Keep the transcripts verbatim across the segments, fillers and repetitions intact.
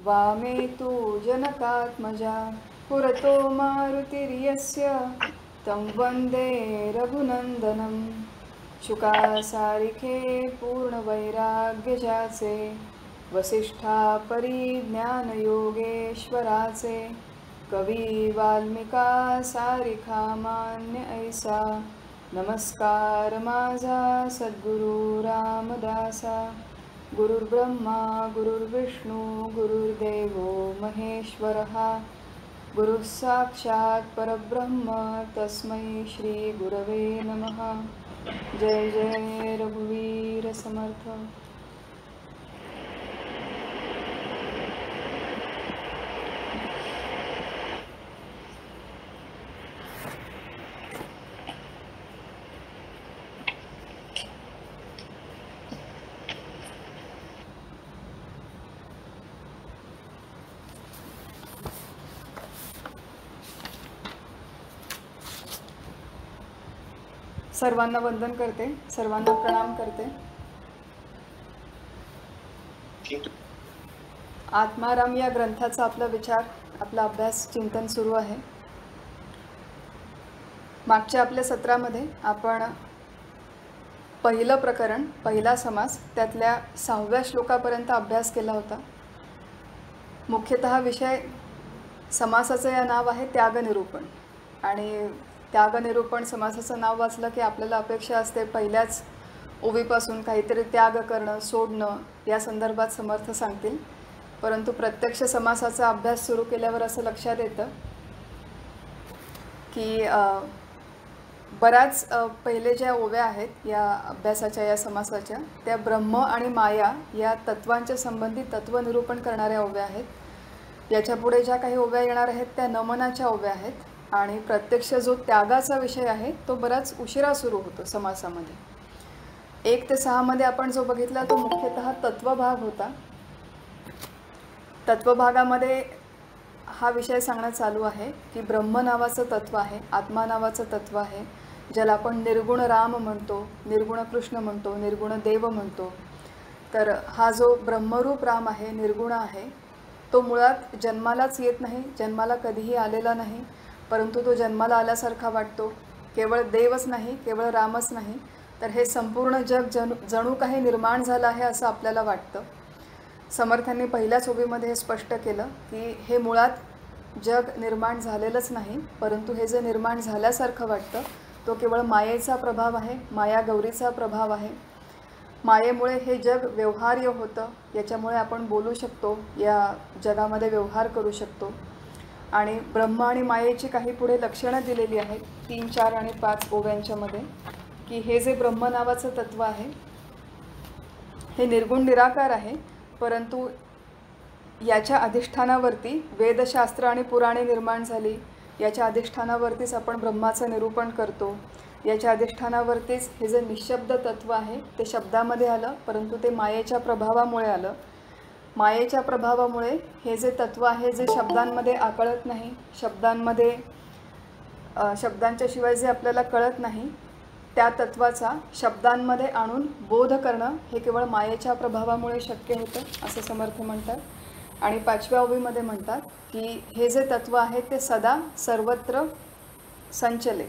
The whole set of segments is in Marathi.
वामे तु जनकात्मजा पुरतो मारुतिर्यस्य तं वन्दे रघुनन्दनं। शुकासारिखे पूर्णवैराग्यजाचे वसिष्ठा परिज्ञानयोगेश्वराचे कवी वाल्मिका सारिखा मान्य ऐसा नमस्कार माझा सद्गुरु रामदासा। गुरुर्ब्रह्मा गुरुर्विष्णू गुरुर्देवो महेश्वरः गुरुः साक्षात् परब्रह्म तस्मै श्री गुरवे नमः। जय जय रघुवीर समर्थ। सर्वांना वंदन करते, सर्वांना प्रणाम करते। आत्माराम या ग्रंथाचा आपला विचार, आपला अभ्यास, चिंतन सुरू आहे। मागच्या आपल्या सत्रामध्ये आपण पहिलं प्रकरण, पहिला समास, त्यातल्या सहाव्या श्लोकापर्यंत अभ्यास केला होता। मुख्यतः विषय समासाचं या नाव आहे त्यागनिरूपण, आणि त्यागनिरूपण समासाचं नाव वाचलं की आपल्याला अपेक्षा असते पहिल्याच ओवीपासून काहीतरी त्याग करणं, सोडणं या संदर्भात समर्थ सांगतील। परंतु प्रत्यक्ष समासाचा अभ्यास सुरू केल्यावर असं लक्षात येतं की बऱ्याच पहिले ज्या ओव्या आहेत या अभ्यासाच्या, या समासाच्या, त्या ब्रह्म आणि माया या तत्वांच्या संबंधी तत्वनिरूपण करणाऱ्या ओव्या आहेत। याच्या पुढे ज्या काही ओव्या येणार आहेत त्या नमनाच्या ओव्या आहेत, आणि प्रत्यक्ष जो त्यागाचा विषय आहे तो बराच उशिरा सुरू होतो समासामध्ये। एक ते सहा मध्ये आपण जो बघितला तो मुख्यतः तत्वभाग होता। तत्वभागामध्ये हा विषय सांगणं चालू आहे की ब्रह्म नावाचं तत्व आहे, आत्मा नावाचं तत्व आहे, ज्याला आपण निर्गुण राम म्हणतो, निर्गुण कृष्ण म्हणतो, निर्गुण देव म्हणतो। तर हा जो ब्रह्मरूप राम आहे, निर्गुण आहे, तो मुळात जन्मालाच येत नाही, जन्माला कधीही आलेला नाही, परंतु तो जन्माला आल्यासारखा वाटतो। केवळ देवच नाही, केवळ रामच नाही, तर हे संपूर्ण जग जणू जणू काही निर्माण झालं आहे असं आपल्याला वाटतं। समर्थांनी पहिल्याच ओवीमध्ये हे स्पष्ट केलं की हे मुळात जग निर्माण झालेलंच नाही, परंतु हे जे निर्माण झाल्यासारखं वाटतं तो केवळ मायेचा प्रभाव आहे, माया गौरीचा प्रभाव आहे। मायेमुळे हे जग व्यवहार्य होतं, याच्यामुळे आपण बोलू शकतो, या जगामध्ये व्यवहार करू शकतो। आणि ब्रह्म आणि मायेची काही पुढे लक्षणं दिलेली आहेत तीन, चार आणि पाच ओव्यांच्या मध्ये, की हे जे ब्रह्म नावाचं तत्व आहे हे निर्गुण निराकार आहे, परंतु याच्या अधिष्ठानावरती वेदशास्त्र आणि पुराणे निर्माण झाली, याच्या अधिष्ठानावरतीच आपण ब्रह्माचं निरूपण करतो, याच्या अधिष्ठानावरतीच हे जे निशब्द तत्व आहे ते शब्दामध्ये आलं, परंतु ते मायेच्या प्रभावामुळे आलं। मायेच्या प्रभावामुळे हे जे तत्व आहे जे शब्दांमध्ये आकळत नाही, शब्दांमध्ये शब्दांच्या शिवाय जे आपल्याला कळत नाही, त्या तत्वाचा शब्दांमध्ये आणून बोध करणं हे केवळ मायेच्या प्रभावामुळे शक्य होतं असं समर्थ म्हणतात। आणि पाचव्या ओवीमध्ये म्हणतात की हे जे तत्व आहे ते सदा सर्वत्र संचले,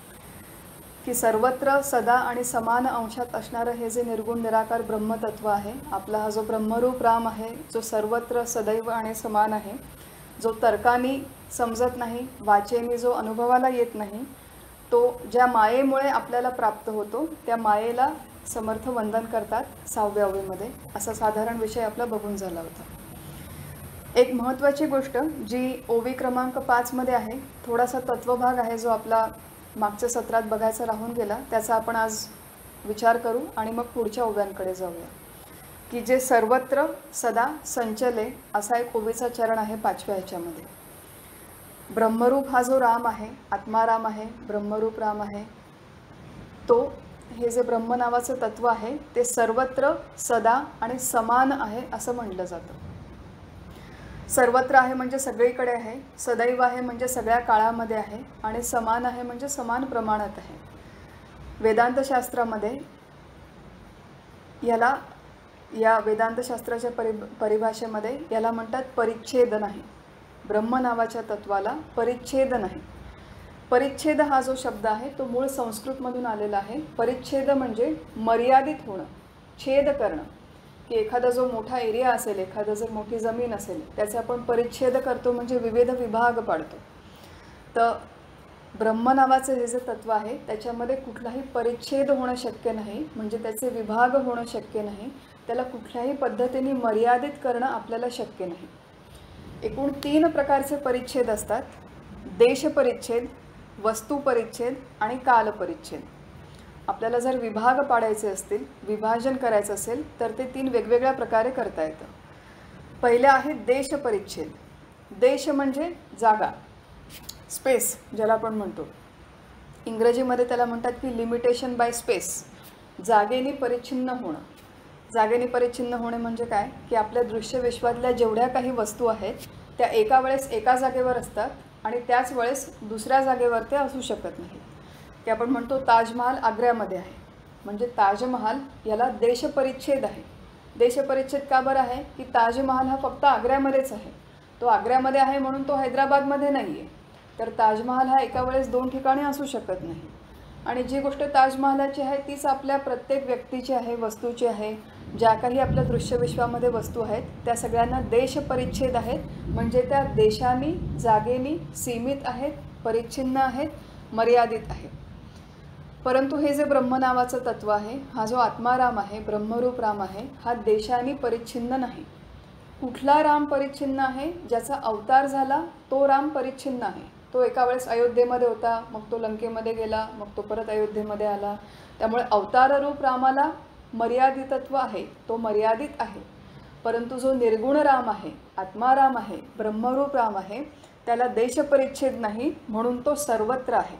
की सर्वत्र सदा आणि समान अंशात असणारं हे जे निर्गुण निराकार ब्रह्मतत्व आहे, आपला हा जो ब्रह्मरूप राम आहे, जो सर्वत्र सदैव आणि समान आहे, जो तर्काने समजत नाही, वाचेने जो अनुभवाला येत नाही, तो ज्या मायेमुळे आपल्याला प्राप्त होतो त्या मायेला समर्थ वंदन करतात सहाव्या ओवीमध्ये। असा साधारण विषय आपला बघून झाला होता। एक महत्त्वाची गोष्ट जी ओवी क्रमांक पाच मध्ये आहे, थोडासा तत्वभाग आहे जो आपला मागच्या सत्रात बघायचा राहून गेला, त्याचा आपण आज विचार करू आणि मग पुढच्या ओव्यांकडे जाऊया। की जे सर्वत्र सदा संचले असा एक ओवीचा चरण आहे पाचव्या ह्याच्यामध्ये। ब्रह्मरूप हा जो राम आहे, आत्माराम आहे, ब्रह्मरूप राम आहे, तो हे जे ब्रह्म नावाचं तत्व आहे ते सर्वत्र सदा आणि समान आहे असं म्हटलं जातं। सर्वत्र आहे म्हणजे सगळीकडे आहे, सदैव आहे म्हणजे सगळ्या काळामध्ये आहे, आणि समान आहे म्हणजे समान प्रमाणात आहे। वेदांत शास्त्रामध्ये याला या वेदांतशास्त्राच्या परि परिभाषेमध्ये याला म्हणतात परिच्छेद नाही. ब्रह्म नावाच्या तत्वाला परिच्छेद नाही. परिच्छेद हा जो शब्द आहे तो मूळ संस्कृतमधून आलेला आहे. परिच्छेद म्हणजे मर्यादित होणं, छेद करणं, की एखादा जो मोठा एरिया असेल, एखादा जर मोठी जमीन असेल त्याचे आपण परिच्छेद करतो म्हणजे विविध विभाग पाडतो. तर ब्रह्म नावाचं हे जे तत्व आहे त्याच्यामध्ये कुठलाही परिच्छेद होणं शक्य नाही, म्हणजे त्याचे विभाग होणं शक्य नाही, त्याला कुठल्याही पद्धतीने मर्यादित करणं आपल्याला शक्य नाही. एकूण तीन प्रकारचे परिच्छेद असतात: देश परिच्छेद, वस्तू परिच्छेद आणि काल परिच्छेद. आपल्याला जर विभाग पाडायचे असतील, विभाजन करायचं असेल तर ते तीन वेगवेगळ्या प्रकारे करता येतं. पहिले आहे देश परिच्छेद. देश म्हणजे जागा, स्पेस ज्याला आपण म्हणतो. इंग्रजीमध्ये त्याला म्हणतात की लिमिटेशन बाय स्पेस, जागेने परिच्छिन्न होणं. जागेने परिच्छिन्न होणे म्हणजे काय, की आपल्या दृश्य विश्वातल्या जेवढ्या काही वस्तू आहेत त्या एका वेळेस एका जागेवर असतात आणि त्याच वेळेस दुसऱ्या जागेवर ते असू शकत नाही. की आपण म्हणतो ताजमहाल आग्र्यामध्ये आहे, म्हणजे ताजमहाल याला देशपरिच्छेद आहे. देशपरिच्छेद का बरं आहे, की ताजमहाल हा फक्त आग्र्यामध्येच आहे. तो आग्र्यामध्ये आहे म्हणून तो हैदराबादमध्ये नाही आहे. तर ताजमहाल हा एका वेळेस दोन ठिकाणी असू शकत नाही. आणि जी गोष्ट ताजमहालाची आहे तीच आपल्या प्रत्येक व्यक्तीची आहे, वस्तूची आहे. ज्या काही आपल्या दृश्यविश्वामध्ये वस्तू आहेत त्या सगळ्यांना देशपरिच्छेद आहेत, म्हणजे त्या देशांनी, जागेनी सीमित आहेत, परिच्छिन्न आहेत, मर्यादित आहेत. परंतु हे जे ब्रह्म नावाचं तत्व आहे, हा जो आत्माराम आहे, ब्रह्मरूप राम आहे, हा देशांनी परिच्छिन्न नाही. कुठला राम परिच्छिन्न आहे, ज्याचा अवतार झाला तो राम परिच्छिन्न आहे. तो एका वेळेस अयोध्येमध्ये होता, मग तो लंकेमध्ये गेला, मग तो परत अयोध्येमध्ये आला. त्यामुळे अवताररूप रामाला मर्यादितत्व आहे, तो मर्यादित आहे. परंतु जो निर्गुण राम आहे, आत्माराम आहे, ब्रह्मरूप राम आहे, त्याला देशपरिच्छेद नाही, म्हणून तो सर्वत्र आहे.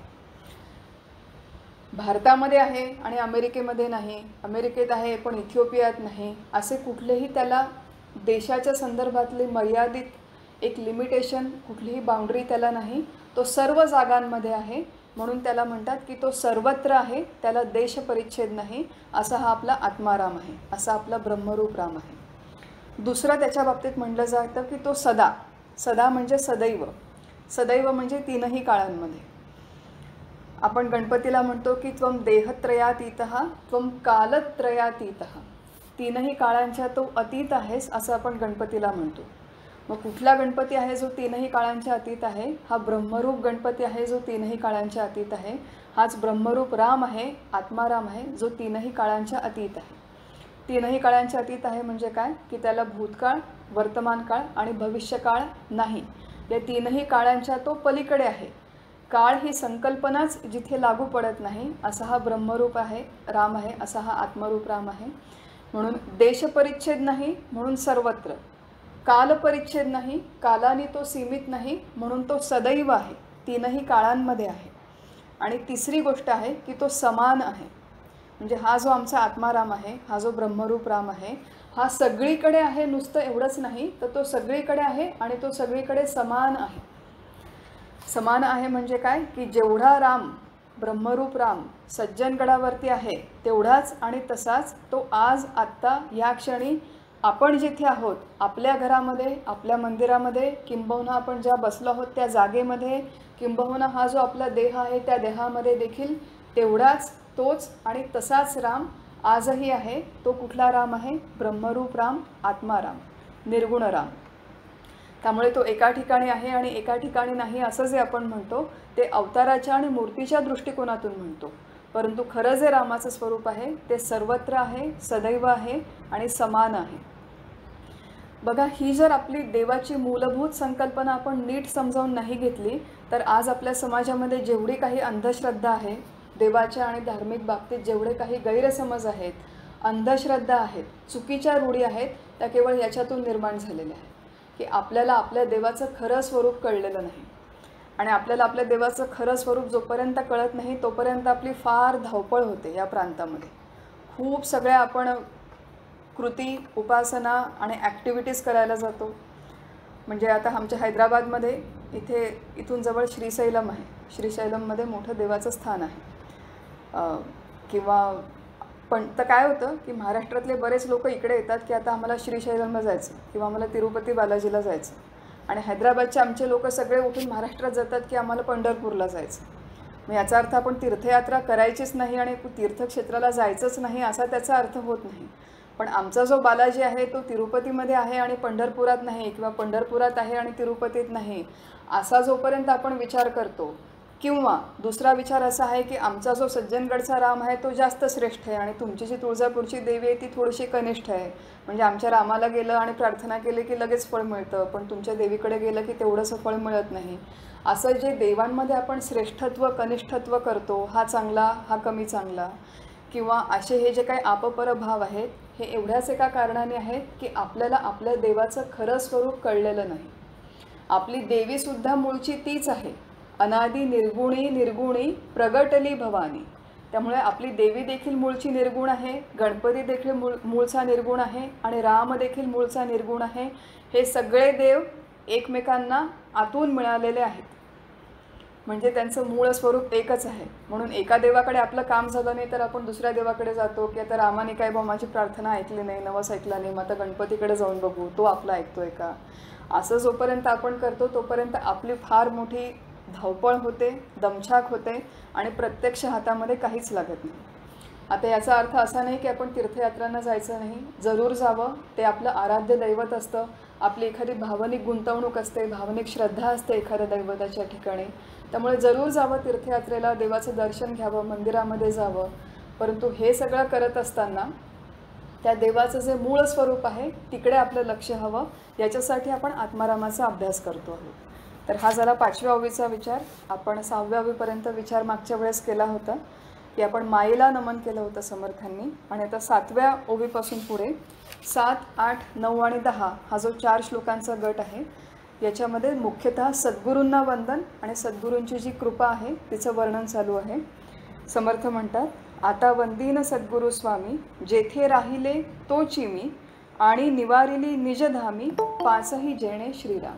भारतामध्ये आहे आणि अमेरिकेमध्ये नाही, अमेरिकेत आहे पण इथिओपियात नाही, असे कुठलेही त्याला देशाच्या संदर्भातली मर्यादित एक लिमिटेशन, कुठलीही बाउंड्री त्याला नाही. तो सर्व जागांमध्ये आहे, म्हणून त्याला म्हणतात की तो सर्वत्र आहे, त्याला देशपरिच्छेद नाही. असा हा आपला आत्माराम आहे, असा आपला ब्रह्मरूप राम आहे. दुसरं त्याच्या बाबतीत म्हटलं जातं की तो सदा. सदा म्हणजे सदैव. सदैव म्हणजे तीनही काळांमध्ये. आपण गणपतीला म्हणतो की त्वम देहत्रयातीतः त्वम कालत्रयातीतः, तीनही काळांच्या तो अतीत आहेस असं आपण गणपतीला म्हणतो. मग कुठला गणपती आहे जो तीनही काळांच्या अतीत आहे? हा ब्रह्मरूप गणपती आहे जो तीनही काळांच्या अतीत आहे. हाच ब्रह्मरूप राम आहे, आत्माराम आहे, जो तीनही काळांच्या अतीत आहे. तीनही काळांच्या अतीत आहे म्हणजे काय, की त्याला भूतकाळ, वर्तमान काळ आणि भविष्यकाळ नाही. या तीनही काळांच्या तो पलीकडे आहे. काळ ही संकल्पनाच जिथे लागू पडत नाही असा हा ब्रह्मरूप आहे, राम आहे, असा हा आत्मरूप राम आहे. म्हणून देशपरिच्छेद नाही, म्हणून सर्वत्र. कालपरिच्छेद नाही, कालाने तो सीमित नाही, म्हणून तो सदैव आहे, तीनही काळांमध्ये आहे. आणि तिसरी गोष्ट आहे की तो समान आहे. म्हणजे हा जो आमचा आत्माराम आहे, हा जो ब्रह्मरूप राम आहे, हा सगळीकडे आहे, नुसतं एवढंच नाही तर तो सगळीकडे आहे आणि तो सगळीकडे समान आहे. समान आहे म्हणजे काय, की जेवढा राम, ब्रह्मरूप राम सज्जनगडावरती आहे तेवढाच आणि तसाच तो आज, आत्ता, या क्षणी आपण जिथे आहोत, आपल्या घरामध्ये, आपल्या मंदिरामध्ये, किंबहुना आपण ज्या बसलो आहोत त्या जागेमध्ये, किंबहुना हा जो आपला देह आहे त्या देहामध्ये देखील तेवढाच, तोच आणि तसाच राम आजही आहे. तो कुठला राम आहे? ब्रह्मरूप राम, आत्माराम, निर्गुण राम. त्यामुळे तो एका ठिकाणी आहे आणि एका ठिकाणी नाही असं जे आपण म्हणतो ते अवताराच्या आणि मूर्तीच्या दृष्टिकोनातून म्हणतो. परंतु खरं जे रामाचं स्वरूप आहे ते सर्वत्र आहे, सदैव आहे आणि समान आहे. बघा, ही जर आपली देवाची मूलभूत संकल्पना आपण नीट समजावून नाही घेतली तर आज आपल्या समाजामध्ये जेवढी काही अंधश्रद्धा आहे, देवाच्या आणि धार्मिक बाबतीत जेवढे काही गैरसमज आहेत, अंधश्रद्धा आहेत, चुकीच्या रूढी आहेत, त्या केवळ याच्यातून निर्माण झालेल्या आहेत की आपल्याला आपल्या देवाचं खरं स्वरूप कळलेलं नाही. आणि आपल्याला आपल्या देवाचं खरं स्वरूप जोपर्यंत कळत नाही तोपर्यंत आपली फार धावपळ होते. या प्रांतामध्ये खूप सगळ्या आपण कृती, उपासना आणि ॲक्टिव्हिटीज करायला जातो. म्हणजे आता आमच्या हैदराबादमध्ये इथे इथून जवळ श्रीशैलम आहे. श्रीशैलममध्ये मोठं देवाचं स्थान आहे. किंवा पण तर काय होतं की महाराष्ट्रातले बरेच लोक इकडे येतात की आता आम्हाला श्रीशैलमला जायचं किंवा आम्हाला तिरुपती बालाजीला जायचं, आणि हैदराबादचे आमचे लोक सगळे उठून महाराष्ट्रात जातात की आम्हाला पंढरपूरला जायचं. मग याचा अर्थ आपण तीर्थयात्रा करायचीच नाही आणि तीर्थक्षेत्राला जायचंच नाही असा त्याचा अर्थ होत नाही. पण आमचा जो बालाजी आहे तो तिरुपतीमध्ये आहे आणि पंढरपुरात नाही, किंवा पंढरपुरात आहे आणि तिरुपतीत नाही, असा जोपर्यंत आपण विचार करतो, किंवा दुसरा विचार असा आहे की आमचा जो सज्जनगडचा राम आहे तो जास्त श्रेष्ठ आहे आणि तुमची जी तुळजापूरची देवी आहे ती थोडीशी कनिष्ठ आहे, म्हणजे आमच्या रामाला गेलं आणि प्रार्थना केली की लगेच फळ मिळतं, पण तुमच्या देवीकडे गेलं की तेवढंसं फळ मिळत नाही, असं जे देवांमध्ये आपण श्रेष्ठत्व कनिष्ठत्व करतो, हा चांगला हा कमी चांगला, किंवा असे हे जे काही आपपर भाव आहेत हे एवढ्याच एका कारणाने आहेत की आपल्याला आपल्या देवाचं खरं स्वरूप कळलेलं नाही. आपली देवीसुद्धा मूळची तीच आहे, अनादी निर्गुणी निर्गुणी प्रगटली भवानी. त्यामुळे आपली देवी देखील मूळची निर्गुण आहे, गणपती देखील मूळ मूळचा निर्गुण आहे, आणि राम देखील मूळचा निर्गुण आहे. हे सगळे देव एकमेकांना आतून मिळालेले आहेत, म्हणजे त्यांचं मूळ स्वरूप एकच आहे. म्हणून एका देवाकडे आपलं काम झालं नाही तर आपण दुसऱ्या देवाकडे जातो की आता रामाने काय बा माझी प्रार्थना ऐकली नाही, नवस ऐकला नाही, मग आता गणपतीकडे जाऊन बघू तो आपला ऐकतोय का. असं जोपर्यंत आपण करतो तोपर्यंत आपली फार मोठी धावपळ होते, दमछाक होते, आणि प्रत्यक्ष हातामध्ये काहीच लागत नाही. आता याचा अर्थ असा नाही की आपण तीर्थयात्रांना जायचं नाही, जरूर जावं, ते आपलं आराध्य दैवत असतं, आपली एखादी भावनिक गुंतवणूक असते, भावनिक श्रद्धा असते एखाद्या दैवताच्या ठिकाणी, त्यामुळे जरूर जावं तीर्थयात्रेला, देवाचं दर्शन घ्यावं, मंदिरामध्ये जावं. परंतु हे सगळं करत असताना त्या देवाचं जे मूळ स्वरूप आहे तिकडे आपलं लक्ष हवं, याच्यासाठी आपण आत्मारामाचा अभ्यास करतो आहोत. तर हा झाला पाचव्या ओवीचा विचार. आपण सहाव्या ओवीपर्यंत विचार मागच्या वेळेस केला होता की आपण मायेला नमन केलं होतं समर्थांनी, आणि आता सातव्या ओवीपासून पुढे सात, आठ, नऊ आणि दहा हा जो चार श्लोकांचा गट आहे याच्यामध्ये मुख्यतः सद्गुरूंना वंदन आणि सद्गुरूंची जी कृपा आहे तिचं वर्णन चालू आहे. समर्थ म्हणतात, आता वंदीन सद्गुरू स्वामी, जेथे राहिले तोची मी, आणि निवारिली निजधामी, पाचही जेणे श्रीराम.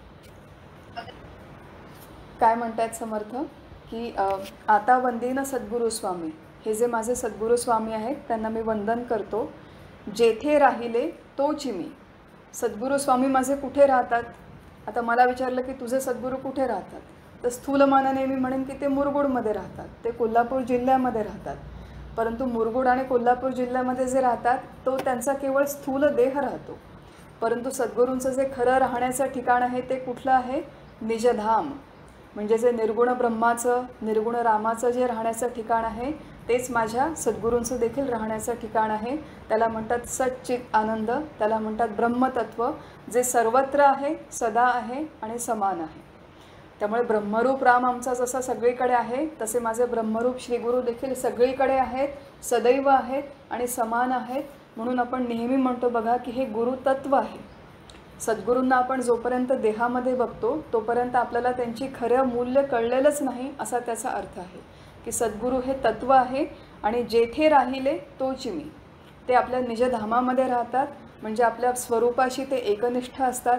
काय म्हणतात समर्थ की आता वंदीन सद्गुरू स्वामी, हे जे माझे सद्गुरू स्वामी आहेत त्यांना मी वंदन करतो. जेथे राहिले तोची मी. सद्गुरू स्वामी माझे कुठे राहतात? आता मला विचारलं की तुझे सद्गुरू कुठे राहतात, तर स्थूलमानाने मी म्हणेन की ते मुरगुडमध्ये राहतात, ते कोल्हापूर जिल्ह्यामध्ये राहतात. परंतु मुरगुड आणि कोल्हापूर जिल्ह्यामध्ये जे राहतात तो त्यांचा केवळ स्थूल देह राहतो, परंतु सद्गुरूंचं जे खरं राहण्याचं ठिकाण आहे ते कुठलं आहे? निजधाम. म्हणजे जे निर्गुण ब्रह्माचं निर्गुण रामाचं जे राहण्याचं ठिकाण आहे तेच माझ्या सद्गुरूंचं देखील राहण्याचं ठिकाण आहे. त्याला म्हणतात सच्चित आनंद, त्याला म्हणतात ब्रह्मतत्व, जे सर्वत्र आहे, सदा आहे आणि समान आहे. त्यामुळे ब्रह्मरूप राम आमचा जसा सगळीकडे आहे तसे माझे ब्रह्मरूप श्रीगुरू देखील सगळीकडे आहेत, सदैव आहेत आणि समान आहेत. म्हणून आपण नेहमी म्हणतो बघा की हे गुरुतत्व आहे. सद्गुरूंना आपण जोपर्यंत देहामध्ये बघतो तोपर्यंत आपल्याला त्यांची खरं मूल्य कळलेलंच नाही असा त्याचा अर्थ आहे की सद्गुरू हे तत्व आहे, आणि जेथे राहिले तोची मी. ते आपल्या निजधामामध्ये राहतात, म्हणजे आपल्या स्वरूपाशी ते एकनिष्ठ असतात,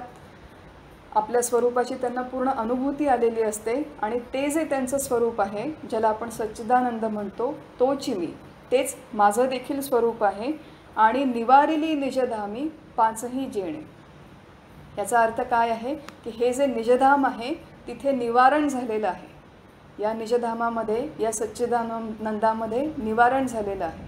आपल्या स्वरूपाची त्यांना पूर्ण अनुभूती आलेली असते, आणि ते जे त्यांचं स्वरूप आहे ज्याला आपण सच्चिदानंद म्हणतो तोची मी, तेच माझं देखील स्वरूप आहे. आणि निवारिली निजधामी, पाचही जेणे. याचा अर्थ काय आहे की हे जे निजधाम आहे तिथे निवारण झालेलं आहे. या निजधामामध्ये, या सच्चिदानंदामध्ये निवारण झालेलं आहे.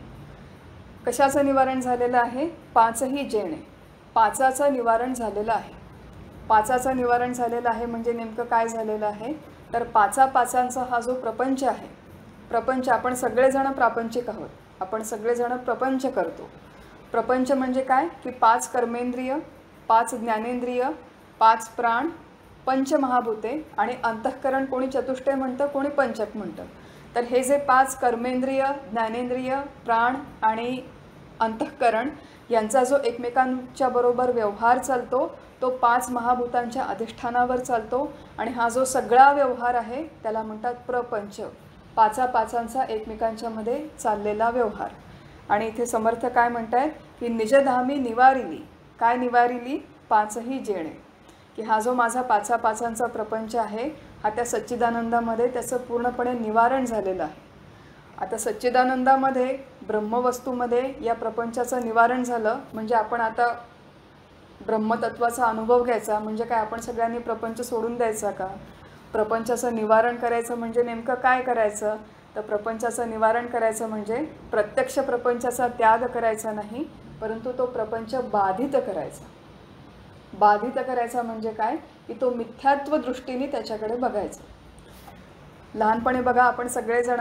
कशाचं निवारण झालेलं आहे? पाचही जेणे. पाचाचं निवारण झालेलं आहे. पाचाचं निवारण झालेलं आहे म्हणजे नेमकं काय झालेलं आहे? तर पाचा पाचांचा हा जो प्रपंच आहे, प्रपंच, आपण सगळेजण प्रापंचिक आहोत, आपण सगळेजण प्रपंच करतो. प्रपंच म्हणजे काय की पाच कर्मेंद्रिय, पाच ज्ञानेंद्रिय, पाच प्राण, पंचमहाभूते आणि अंतःकरण. कोणी चतुष्टय म्हणतं, कोणी पंचक म्हणतं. तर हे जे पाच कर्मेंद्रिय, ज्ञानेंद्रिय, प्राण आणि अंतःकरण यांचा जो एकमेकांच्या बरोबर व्यवहार चालतो तो पाच महाभूतांच्या अधिष्ठानावर चालतो, आणि हा जो सगळा व्यवहार आहे त्याला म्हणतात प्रपंच. पाचा पाचांचा एकमेकांच्यामध्ये चाललेला व्यवहार. आणि इथे समर्थ काय म्हणतायत की निजधामी निवारिली. काय निवारिली? पाचही जेणे. की हा जो माझा पाचा पाचांचा प्रपंच आहे हा त्या सच्चिदानंदामध्ये त्याचं पूर्णपणे निवारण झालेलं आहे. आता सच्चिदानंदामध्ये ब्रह्मवस्तूमध्ये या प्रपंचाचं निवारण झालं म्हणजे आपण आता ब्रह्मतत्वाचा अनुभव घ्यायचा म्हणजे काय आपण सगळ्यांनी प्रपंच सोडून द्यायचा का? प्रपंचाचं निवारण करायचं म्हणजे नेमकं काय करायचं? तर प्रपंचाचं निवारण करायचं म्हणजे प्रत्यक्ष प्रपंचाचा त्याग करायचा नाही, परंतु तो प्रपंच बाधित करायचा. बाधित करायचा म्हणजे काय की तो मिथ्यात्व दृष्टीने त्याच्याकडे बघायचा. लहानपणी बघा आपण सगळेजण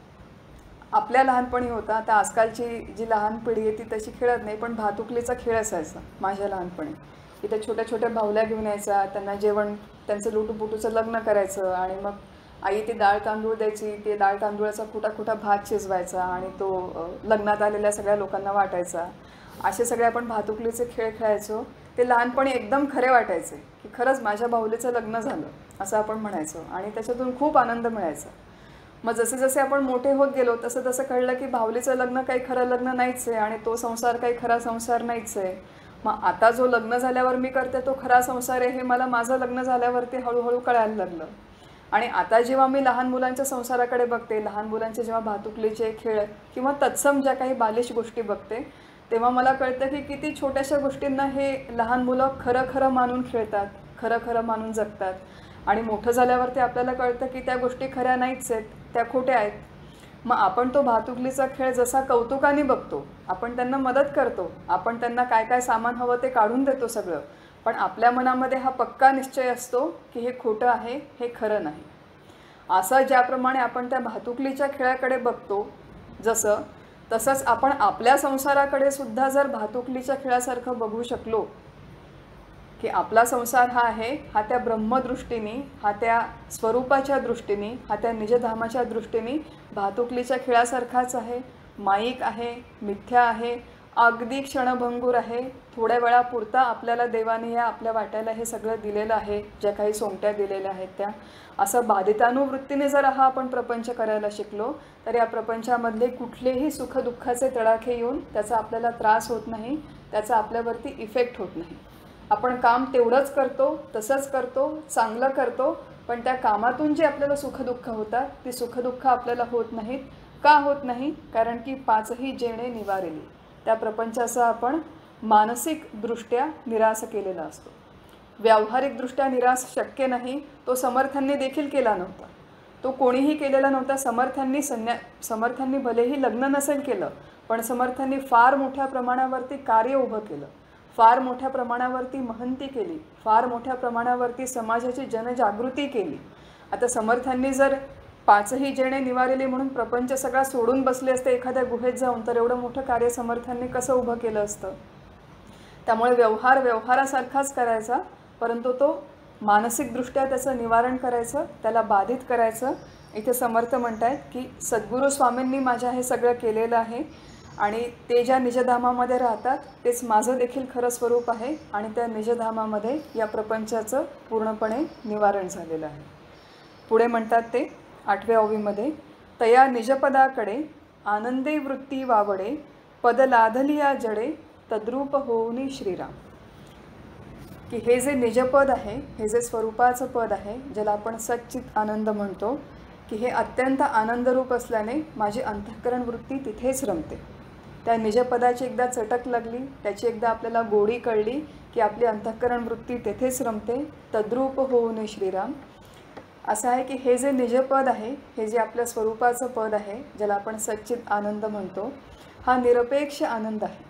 आपल्या लहानपणी होता, आता आजकालची जी लहान पिढी आहे ती तशी खेळत नाही, पण भातुकलीचा खेळ असायचा माझ्या लहानपणी. इथे छोट्या छोट्या भावल्या घेऊन यायचा, त्यांना जेवण त्यांचं लुटूपुटूचं लग्न करायचं आणि मग आई ती डाळ तांदूळ द्यायची, ते डाळ तांदूळाचा कुटा कुटा भात शिजवायचा आणि तो लग्नात आलेल्या सगळ्या लोकांना वाटायचा. असे सगळे आपण भातुकलीचे खेळ खेळायचो. ते लहानपणी एकदम खरे वाटायचे की खरंच माझ्या भाऊलीचं लग्न झालं असं आपण म्हणायचो आणि त्याच्यातून खूप आनंद मिळायचा. मग जसे जसे आपण मोठे होत गेलो तसं तसं कळलं की भाऊलीचं लग्न काही खरं लग्न नाहीच आहे आणि तो संसार काही खरा संसार नाहीच आहे. मग आता जो लग्न झाल्यावर मी करते तो खरा संसार आहे हे मला माझं लग्न झाल्यावरती हळूहळू कळायला लागलं. आणि आता जेव्हा मी लहान मुलांच्या संसाराकडे बघते, लहान मुलांचे जेव्हा भातुकलीचे खेळ किंवा तत्सम ज्या काही बालिश गोष्टी बघते, तेव्हा मला कळतं की किती छोट्याशा गोष्टींना हे लहान मुलं खरं खरं मानून खेळतात, खरं खरं मानून जगतात. आणि मोठं झाल्यावरती आपल्याला कळतं की त्या गोष्टी खऱ्या नाहीच आहेत, त्या खोट्या आहेत. मग आपण तो भातुकलीचा खेळ जसा कौतुकाने बघतो, आपण त्यांना मदत करतो, आपण त्यांना काय काय सामान हवं ते काढून देतो सगळं, पण आपल्या मनामध्ये हा पक्का निश्चय असतो की हे खोटं आहे, हे खरं नाही. असं ज्याप्रमाणे आपण त्या भातुकलीच्या खेळाकडे बघतो जसं, तसंच आपण आपल्या संसाराकडे सुद्धा जर भातुकलीच्या खेळासारखं बघू शकलो की आपला संसार हा आहे, हा त्या ब्रह्मदृष्टीने, हा त्या स्वरूपाच्या दृष्टीने, हा त्या निजधामाच्या दृष्टीने भातुकलीच्या खेळासारखाच आहे, माईक आहे, मिथ्या आहे, अगदी क्षणभंगूर आहे, थोड्या वेळापुरता आपल्याला देवाने या आपल्या वाट्याला हे सगळं दिलेलं आहे, ज्या काही सोंगट्या दिलेल्या आहेत त्या. असं बाधितानुवृत्तीने जर हा आपण प्रपंच करायला शिकलो तर या प्रपंचामधले कुठलेही सुखदुःखाचे तडाखे येऊन त्याचा आपल्याला त्रास होत नाही, त्याचा आपल्यावरती इफेक्ट होत नाही. आपण काम तेवढंच करतो, तसंच करतो, चांगलं करतो, पण त्या कामातून जे आपल्याला सुखदुःख होतात ती सुखदुःख आपल्याला होत नाहीत. का होत नाही? कारण की पाचही जेणे निवारेली, त्या प्रपंचाचा आपण मानसिकदृष्ट्या निराश केलेला असतो. व्यावहारिकदृष्ट्या निराश शक्य नाही, तो समर्थांनी देखील केला नव्हता, तो कोणीही केलेला नव्हता. समर्थांनी संन्या समर्थांनी भलेही लग्न नसेल केलं, पण समर्थांनी फार मोठ्या प्रमाणावरती कार्य उभं केलं, फार मोठ्या प्रमाणावरती महंती केली, फार मोठ्या प्रमाणावरती समाजाची जनजागृती केली. आता समर्थांनी जर पाचही जेणे निवारेली म्हणून प्रपंच सगळा सोडून बसले असते एखाद्या गुहेत जाऊन, तर एवढं मोठं कार्य समर्थांनी कसं उभं केलं असतं? त्यामुळे व्यवहार व्यवहारासारखाच करायचा, परंतु तो मानसिकदृष्ट्या त्याचं निवारण करायचं, त्याला बाधित करायचं. इथे समर्थ म्हणतायत की सद्गुरू स्वामींनी माझ्या हे सगळं केलेलं आहे आणि ते ज्या निजधामामध्ये राहतात तेच माझं देखील खरं स्वरूप आहे आणि त्या निजधामामध्ये या प्रपंचाचं पूर्णपणे निवारण झालेलं आहे. पुढे म्हणतात ते आठव्या ओवीमध्ये, तया निजपदाकडे आनंदे वृत्ती वावडे, पद लाधलिया जडे तद्रूप होऊनी श्रीराम. की हे जे निजपद आहे, हे जे स्वरूपाचं पद आहे, ज्याला आपण सच्चित आनंद म्हणतो, की हे अत्यंत आनंदरूप असल्याने माझी अंतःकरण वृत्ती तिथेच रमते. त्या निजपदाची एकदा चटक लागली, त्याची एकदा आपल्याला गोडी कळली की आपली अंतःकरण वृत्ती तेथेच रमते. तद्रूप होऊन श्रीराम. असं आहे की हे जे निजपद आहे, हे जे आपल्या स्वरूपाचं पद आहे, ज्याला आपण सच्चित आनंद म्हणतो, हा निरपेक्ष आनंद आहे.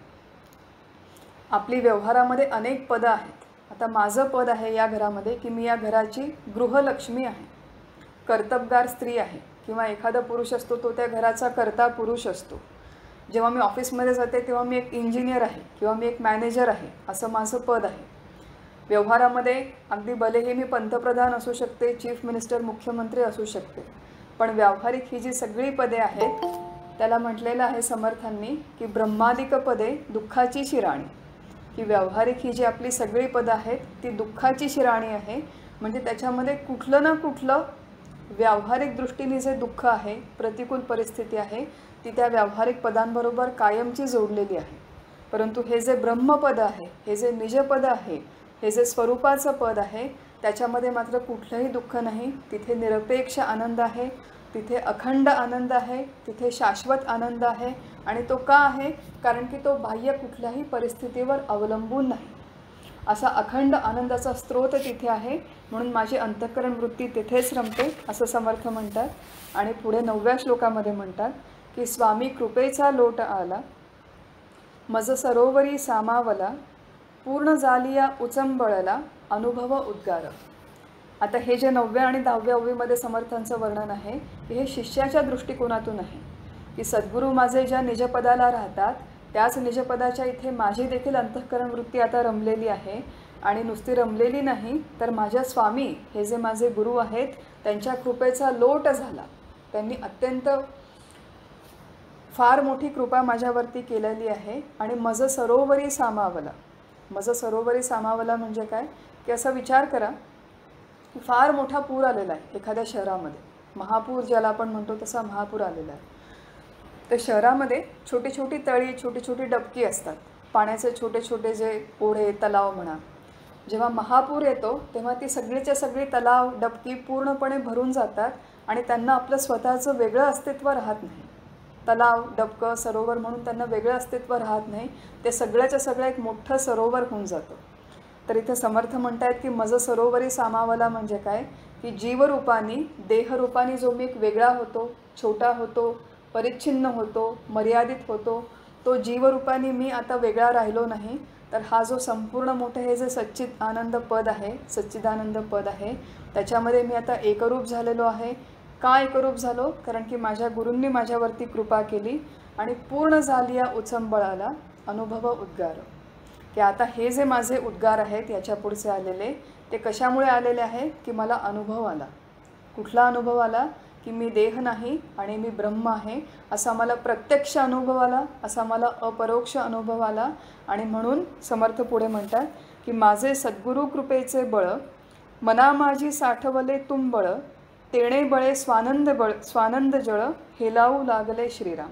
आपली व्यवहारामध्ये अनेक पदं आहेत. आता माझं पद आहे या घरामध्ये की मी या घराची गृहलक्ष्मी आहे, कर्तबगार स्त्री आहे, किंवा एखादा पुरुष असतो तो त्या घराचा कर्ता पुरुष असतो. जेव्हा मी ऑफिसमध्ये जाते तेव्हा मी एक इंजिनियर आहे किंवा मी एक मॅनेजर आहे, असं माझं पद आहे. व्यवहारामध्ये अगदी भलेही मी पंतप्रधान असू शकते, चीफ मिनिस्टर, मुख्यमंत्री असू शकते, पण व्यावहारिक ही जी सगळी पदे आहेत त्याला म्हटलेलं आहे समर्थांनी की ब्रह्मादिक पदे दुःखाची शिराणी. की व्यावहारिक ही जी आपली सगळी पदं आहेत ती दुःखाची शिराणी आहे. म्हणजे त्याच्यामध्ये कुठलं ना कुठलं व्यावहारिक दृष्टीने जे दुःख आहे, प्रतिकूल परिस्थिती आहे, ती त्या व्यावहारिक पदांबरोबर कायमची जोडलेली आहे. परंतु हे जे ब्रह्मपद आहे, हे जे निजपद आहे, हे जे स्वरूपाचं पद आहे, त्याच्यामध्ये मात्र कुठलंही दुःख नाही, तिथे निरपेक्ष आनंद आहे. तिथे अखंड आनंद आहे, तिथे शाश्वत आनंद आहे. आणि तो का आहे? कारण की तो बाह्य कुठल्याही परिस्थितीवर अवलंबून नाही. असा अखंड आनंदाचा स्रोत तिथे आहे. म्हणून माझी अंतःकरण वृत्ती तिथेच रमते असं समर्थ म्हणतात. आणि पुढे नवव्या श्लोकामध्ये म्हणतात की स्वामी कृपेचा लोट आला, मज सरोवरी सामावला, पूर्ण जालिया उचंबळला, अनुभव उद्गार. आता हे जे नवव्या आणि दहाव्या ओवीमध्ये समर्थांचं वर्णन आहे हे शिष्याच्या दृष्टिकोनातून आहे की सद्गुरू माझे ज्या निजपदाला राहतात त्याच निजपदाच्या इथे माझी देखील अंतःकरण वृत्ती आता रमलेली आहे. आणि नुसती रमलेली नाही तर माझ्या स्वामी हे जे माझे गुरु आहेत त्यांच्या कृपेचा लोट झाला. त्यांनी अत्यंत फार मोठी कृपा माझ्यावरती केलेली आहे. आणि मज सरोवरी सामावला. मज सरोवरी सामावला म्हणजे काय की असा विचार करा की फार मोठा पूर आलेला आहे एखाद्या शहरामध्ये. महापूर ज्याला आपण म्हणतो तसा महापूर आलेला आहे. तर शहरामध्ये छोटी छोटी तळी, छोटी छोटी डबकी असतात, पाण्याचे छोटे छोटे जे ओढे, तलाव म्हणा. जेव्हा महापूर येतो तेव्हा ती सगळीच्या सगळी तलाव, डबकी पूर्णपणे भरून जातात आणि त्यांना आपलं स्वतःचं वेगळं अस्तित्व राहत नाही. तलाव, डबकं, सरोवर म्हणून त्यांना वेगळं अस्तित्व राहत नाही. ते सगळ्याच्या सगळं एक मोठं सरोवर होऊन जातं. तर इथे समर्थ म्हणतायत की मज सरोवरी सामावला म्हणजे काय की जीवरूपानी, देहरूपानी जो मी एक वेगळा होतो, छोटा होतो, परिच्छिन्न होतो, मर्यादित होतो, तो जीवरूपानी मी आता वेगळा राहिलो नाही. तर हा जो संपूर्ण मोठं हे जे सच्चिद आनंद पद आहे, सच्चिदानंद पद आहे त्याच्यामध्ये मी आता एकरूप झालेलो आहे. का एकरूप झालो? कारण की माझ्या गुरूंनी माझ्यावरती कृपा केली. आणि पूर्ण जालिया उचंबळाला, अनुभव उद्गार. की आता हे जे माझे उद्गार आहेत याच्या पुढचे आलेले ते कशामुळे आलेले आहेत की मला अनुभव आला. कुठला अनुभव आला की मी देह नाही आणि मी ब्रह्म आहे असा मला प्रत्यक्ष अनुभव आला, असा मला अपरोक्ष अनुभव आला. आणि म्हणून समर्थ पुढे म्हणतात की माझे सद्गुरू कृपेचे बळ, मना माझी साठवले तुंबळ, तेणे बळे स्वानंद बळ स्वानंद जळ, हेलावू लागले श्रीराम.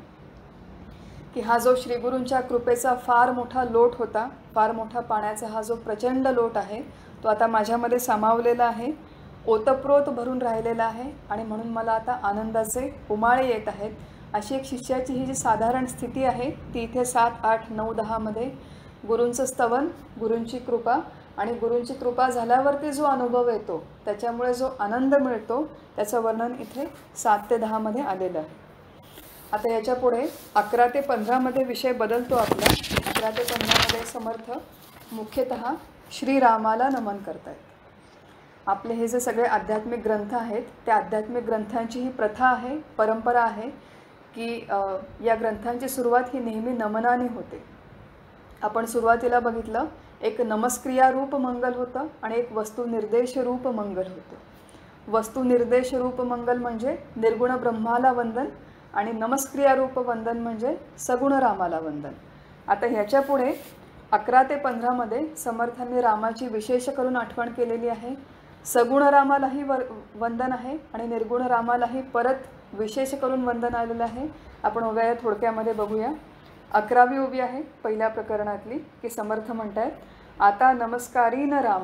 की हा जो श्रीगुरूंच्या कृपेचा फार मोठा लोट होता, फार मोठा पाण्याचा हा जो प्रचंड लोट आहे तो आता माझ्यामध्ये सामावलेला आहे, ओतप्रोत भरून राहिलेला आहे. आणि म्हणून मला आता आनंदाचे उमाळे येत आहेत. अशी एक शिष्याची ही जी साधारण स्थिती आहे ती इथे सात, आठ, नऊ, दहामध्ये गुरूंचं स्तवन, गुरूंची कृपा आणि गुरूंची कृपा झाल्यावरती जो अनुभव येतो त्याच्यामुळे जो आनंद मिळतो त्याचं वर्णन इथे सात ते दहामध्ये आलेलं आहे. आता याच्या पुढे अकरा ते पंधरामध्ये विषय बदलतो आपला. अकरा ते पंधरामध्ये समर्थ मुख्यतः श्रीरामाला नमन करतायत. आपले हे जे सगळे आध्यात्मिक ग्रंथ आहेत त्या आध्यात्मिक ग्रंथांची ही प्रथा आहे, परंपरा आहे की या ग्रंथांची सुरुवात ही नेहमी नमनाने होते. आपण सुरुवातीला बघितलं एक नमस्क्रिया रूप मंगल होतं आणि एक वस्तुनिर्देश रूप मंगल होतं. वस्तुनिर्देश रूप मंगल म्हणजे निर्गुण ब्रह्माला वंदन आणि नमस्क्रिया रूप वंदन म्हणजे सगुण रामाला वंदन. आता ह्याच्या पुढे अकरा ते पंधरामध्ये समर्थांनी रामाची विशेष करून आठवण केलेली आहे. सगुण रामालाही वर वंदन आहे आणि निर्गुण रामालाही परत विशेष करून वंदन आलेलं आहे. आपण ओव्या थोडक्यामध्ये बघूया. अकरावी ओवी आहे पहिल्या प्रकरणातली की समर्थ म्हणतायत, आता नमस्कारीन राम,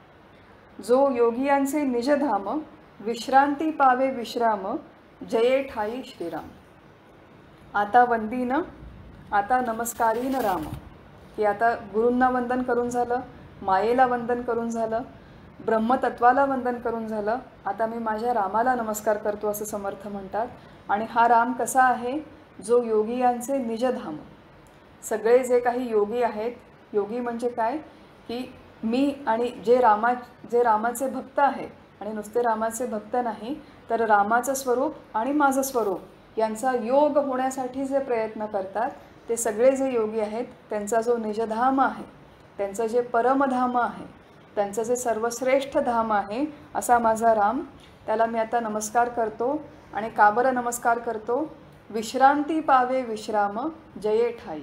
जो योगियांचे निजधाम, विश्रांती पावे विश्राम, जये ठाई श्रीराम. आता वंदीन, आता नमस्कारीन राम. की आता गुरूंना वंदन करून झालं, मायेला वंदन करून झालं, ब्रह्मतत्वाला वंदन करून झालं. आता मी माझ्या रामाला नमस्कार करतो असं समर्थ म्हणतात. आणि हा राम कसा आहे? जो योगियांचे निजधाम. सगळे जे काही योगी आहेत, योगी म्हणजे काय की मी आणि जे रामा जे रामाचे भक्त आहेत आणि नुसते रामाचे भक्त नाही तर रामाचं स्वरूप आणि माझं स्वरूप यांचा योग होण्यासाठी जे प्रयत्न करतात ते सगळे जे योगी आहेत त्यांचा जो निजधाम आहे, त्यांचं जे परमधाम आहे, त्यांचं जे सर्वश्रेष्ठ धाम आहे असा माझा राम, त्याला मी आता नमस्कार करतो. आणि का बरं नमस्कार करतो? विश्रांती पावे विश्राम, जये ठाई.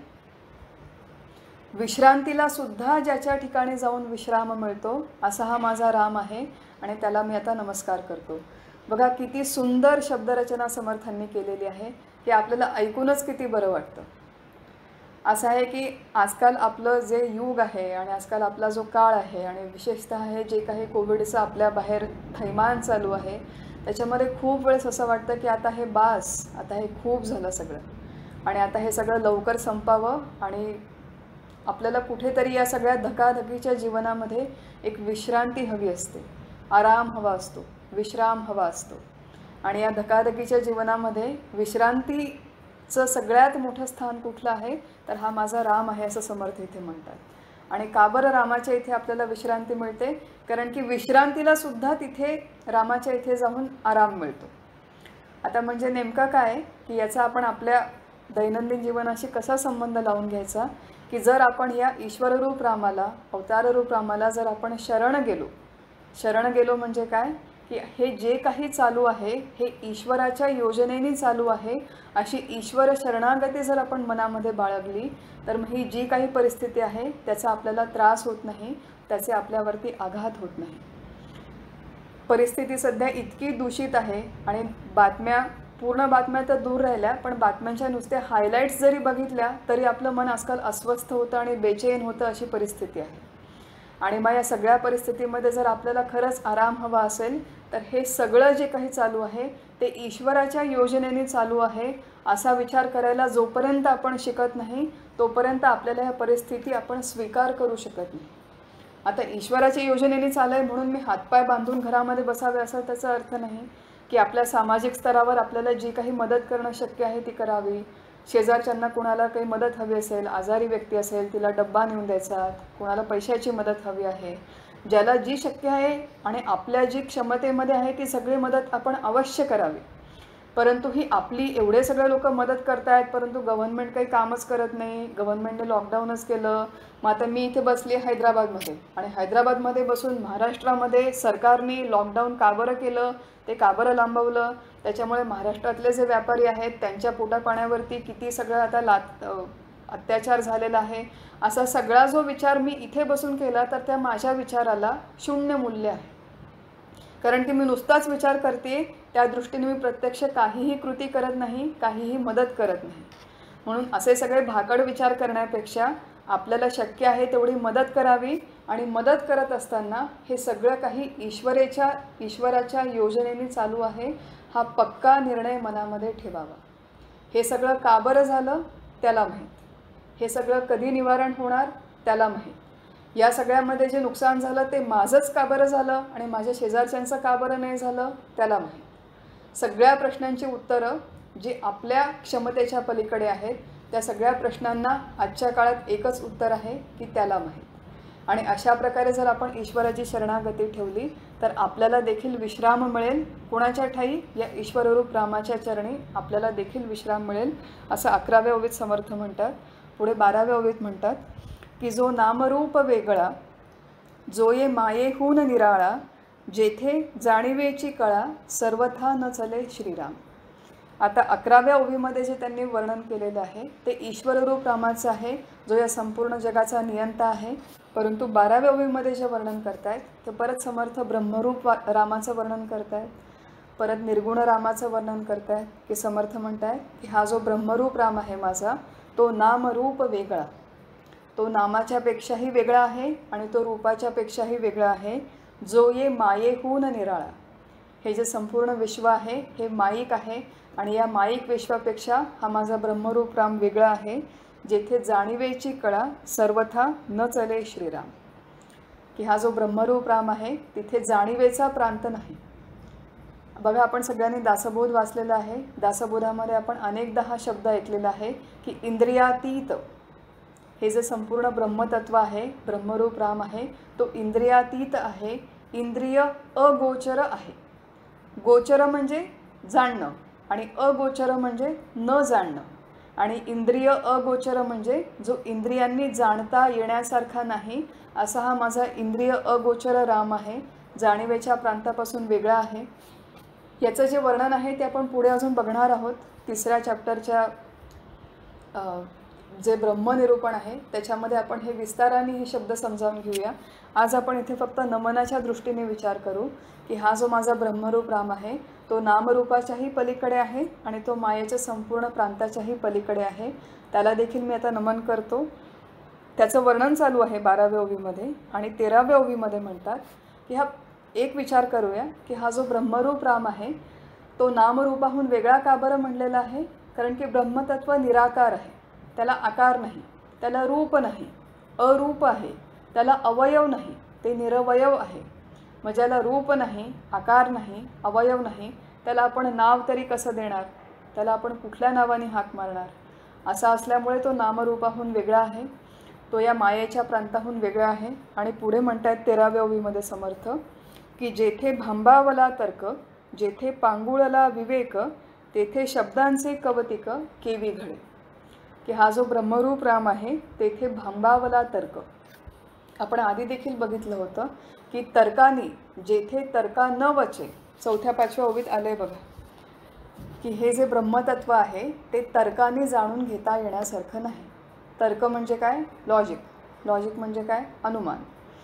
विश्रांतीला सुद्धा ज्याच्या ठिकाणी जाऊन विश्राम मिळतो असा हा माझा राम आहे आणि त्याला मी आता नमस्कार करतो. बघा किती सुंदर शब्दरचना समर्थांनी केलेली आहे की आपल्याला ऐकूनच किती बरं वाटतं. असं आहे की आजकाल आपलं जे युग आहे आणि आजकाल आपला जो काळ आहे आणि विशेषतः हे जे काही कोविडचं आपल्या बाहेर थैमान चालू आहे त्याच्यामध्ये खूप वेळेस असं वाटतं की आता हे बास, आता हे खूप झालं सगळं आणि आता हे सगळं लवकर संपावं आणि आपल्याला कुठेतरी या सगळ्या धकाधकीच्या जीवनामध्ये एक विश्रांती हवी असते, आराम हवा असतो, विश्राम हवा असतो. आणि या धकाधकीच्या जीवनामध्ये विश्रांतीचं सगळ्यात मोठं स्थान कुठलं आहे तर हा माझा राम आहे असं समर्थ इथे म्हणतात. आणि का बरं रामाच्या इथे आपल्याला विश्रांती मिळते? कारण की विश्रांतीला सुद्धा तिथे रामाच्या इथे जाऊन आराम मिळतो. आता म्हणजे नेमका काय की याचा आपण आपल्या दैनंदिन जीवनाशी कसा संबंध लावून घ्यायचा की जर आपण या ईश्वररूप रामाला, अवताररूप रामाला जर आपण शरण गेलो, शरण गेलो म्हणजे काय की हे जे काही चालू आहे हे ईश्वराच्या योजनेने चालू आहे अशी ईश्वर शरणागती जर आपण मनामध्ये बाळगली तर मग ही जी काही परिस्थिती आहे त्याचा आपल्याला त्रास होत नाही, त्याचे आपल्यावरती आघात होत नाही. परिस्थिती सध्या इतकी दूषित आहे आणि बातम्या, पूर्ण बातम्या तर दूर राहिल्या पण बातम्यांच्या नुसत्या हायलाईट्स जरी बघितल्या तरी आपलं मन आजकाल अस्वस्थ होतं आणि बेचैन होतं अशी परिस्थिती आहे. आणि मग या सगळ्या परिस्थितीमध्ये जर आपल्याला खरंच आराम हवा असेल तर हे सगळं जे काही चालू आहे ते ईश्वराच्या योजनेने चालू आहे असा विचार करायला जोपर्यंत आपण शिकत नाही तोपर्यंत आपल्याला ह्या परिस्थिती आपण स्वीकार करू शकत नाही. आता ईश्वराच्या योजनेने चालू आहे म्हणून मी हातपाय बांधून घरामध्ये बसावे असा त्याचा अर्थ नाही की आपल्या सामाजिक स्तरावर आपल्याला जी काही मदत करणं शक्य आहे ती करावी. शेजारच्यांना कुणाला काही मदत हवी असेल, आजारी व्यक्ती असेल तिला डब्बा नेऊन द्यायचा, कुणाला पैशाची मदत हवी आहे, ज्याला जी शक्य आहे आणि आपल्या जी क्षमतेमध्ये आहे ती सगळी मदत आपण अवश्य करावी. परंतु ही आपली एवढे सगळे लोक मदत करतायत परंतु गव्हर्नमेंट काही कामच करत नाही, गव्हर्नमेंटने लॉकडाऊनच केलं. मग आता मी इथे बसली आहे हैदराबादमध्ये आणि हैदराबादमध्ये बसून महाराष्ट्रामध्ये सरकारने लॉकडाऊन का बरं केलं, ते का बरं लांबवलं, त्याच्यामुळे महाराष्ट्रातले जे व्यापारी आहेत त्यांच्या पोटापाण्यावरती किती सगळं आता लात अत्याचार झालेला आहे, असा सगळा जो विचार मी इथे बसून केला तर त्या माझ्या विचाराला शून्य मूल्य आहे. कारण की मी नुसताच विचार करते, त्या दृष्टीने मी प्रत्यक्ष काहीही कृती करत नाही, काहीही मदत करत नाही. म्हणून असे सगळे भाकड विचार करण्यापेक्षा आपल्याला शक्य आहे तेवढी मदत करावी आणि मदत करत असताना हे सगळं काही ईश्वरेच्या ईश्वराच्या योजनेने चालू आहे हा पक्का निर्णय मनामध्ये ठेवावा. हे सगळं का बरं झालं त्याला माहीत, हे सगळं कधी निवारण होणार त्याला माहीत, या सगळ्यामध्ये जे नुकसान झालं ते माझंच का बरं झालं आणि माझ्या शेजारच्यांचं का बरं नाही झालं त्याला माहीत. सगळ्या प्रश्नांची उत्तरं जी आपल्या क्षमतेच्या पलीकडे आहेत त्या सगळ्या प्रश्नांना आजच्या काळात एकच उत्तर आहे की त्याला माहीत. आणि अशा प्रकारे जर आपण ईश्वराची शरणागती ठेवली तर आपल्याला देखील विश्राम मिळेल. कोणाच्या ठाई? या ईश्वररूप रामाच्या चरणी आपल्याला देखील विश्राम मिळेल असं अकराव्या ओवीत समर्थ म्हणतात. पुढे बाराव्या ओवीत म्हणतात की जो नामरूप वेगळा, जो ये मायेहून निराळा, जेथे जाणीवेची कळा, सर्वथा न चले श्रीराम. आता अकराव्या ओवीमध्ये जे त्यांनी वर्णन केलेलं आहे ते ईश्वररूप रामाचं आहे जो या संपूर्ण जगाचा नियंता आहे. परंतु बाराव्या ओवीमध्ये जे वर्णन करतायत ते परत समर्थ ब्रह्मरूप रामाचं वर्णन करतायत, परत निर्गुण रामाचं वर्णन करतायत की समर्थ म्हणतायत की हा जो ब्रह्मरूप राम आहे माझा तो नामरूप वेगळा, तो नामाच्यापेक्षाही वेगळा आहे आणि तो रूपाच्यापेक्षाही वेगळा आहे. जो ये मायेहून निराळा, हे जे संपूर्ण विश्व आहे हे माईक आहे आणि या माईक विश्वापेक्षा हा माझा ब्रह्मरूप राम वेगळा आहे. जेथे जाणीवेची कळा, सर्वथा न चले श्रीराम, की हा जो ब्रह्मरूप राम आहे तिथे जाणीवेचा प्रांत नाही. बघा आपण सगळ्यांनी दासबोध वाचलेला आहे. दासबोधामध्ये आपण अनेकदा हा शब्द ऐकलेला आहे की इंद्रियातीत, हे जे संपूर्ण ब्रह्मतत्व आहे, ब्रह्मरूप राम आहे तो इंद्रियातीत आहे, इंद्रिय अगोचर आहे. गोचर म्हणजे जाणणं आणि अगोचर म्हणजे न जाणणं, आणि इंद्रिय अगोचर म्हणजे जो इंद्रियांनी जाणता येण्यासारखा नाही असा हा माझा इंद्रिय अगोचर राम आहे, जाणीवेच्या प्रांतापासून वेगळा आहे. याचं जे वर्णन आहे ते आपण पुढे अजून बघणार आहोत. तिसऱ्या चॅप्टरच्या जे ब्रह्मनिरूपण आहे त्याच्यामध्ये आपण हे विस्ताराने हे शब्द समजावून घेऊया. आज आपण इथे फक्त नमनाच्या दृष्टीने विचार करू की हा जो माझा ब्रह्मरूप राम आहे तो नामरूपाच्याही पलीकडे आहे आणि तो मायेच्या संपूर्ण प्रांताच्याही पलीकडे आहे. त्याला देखील मी आता नमन करतो. त्याचं वर्णन चालू आहे बाराव्या ओवीमध्ये आणि तेराव्या ओवीमध्ये म्हणतात की हा एक विचार करूया की हा जो ब्रह्मरूप राम आहे तो नामरूपाहून वेगळा का बरं म्हणलेला आहे? कारण की ब्रह्मतत्व निराकार आहे, त्याला आकार नाही, त्याला रूप नाही, अरूप आहे, त्याला अवयव नाही, ते निरवयव आहे. मग ज्याला रूप नाही, आकार नाही, अवयव नाही, त्याला आपण नाव तरी कसं देणार? त्याला आपण कुठल्या नावाने हाक मारणार? असा असल्यामुळे तो नामरूपाहून वेगळा आहे, तो या मायेच्या प्रांताहून वेगळा आहे. आणि पुढे म्हणतात तेराव्या ओवीमध्ये समर्थ की जेथे भांबावला तर्क, जेथे पांगुळला विवेक, तेथे शब्दांचे कवतिक केवी घडे. की हा जो ब्रह्मरूप राम आहे तेथे भांबावला तर्क. आपण आधी देखील बघितलं होतं की तर्कानी, जेथे तर्का न वचे, चौथ्या पाचव्या ओवीत आले बघा की हे जे ब्रह्मतत्व आहे ते तर्काने जाणून घेता येण्यासारखं नाही. तर्क म्हणजे काय? लॉजिक. लॉजिक म्हणजे काय? अनुमान.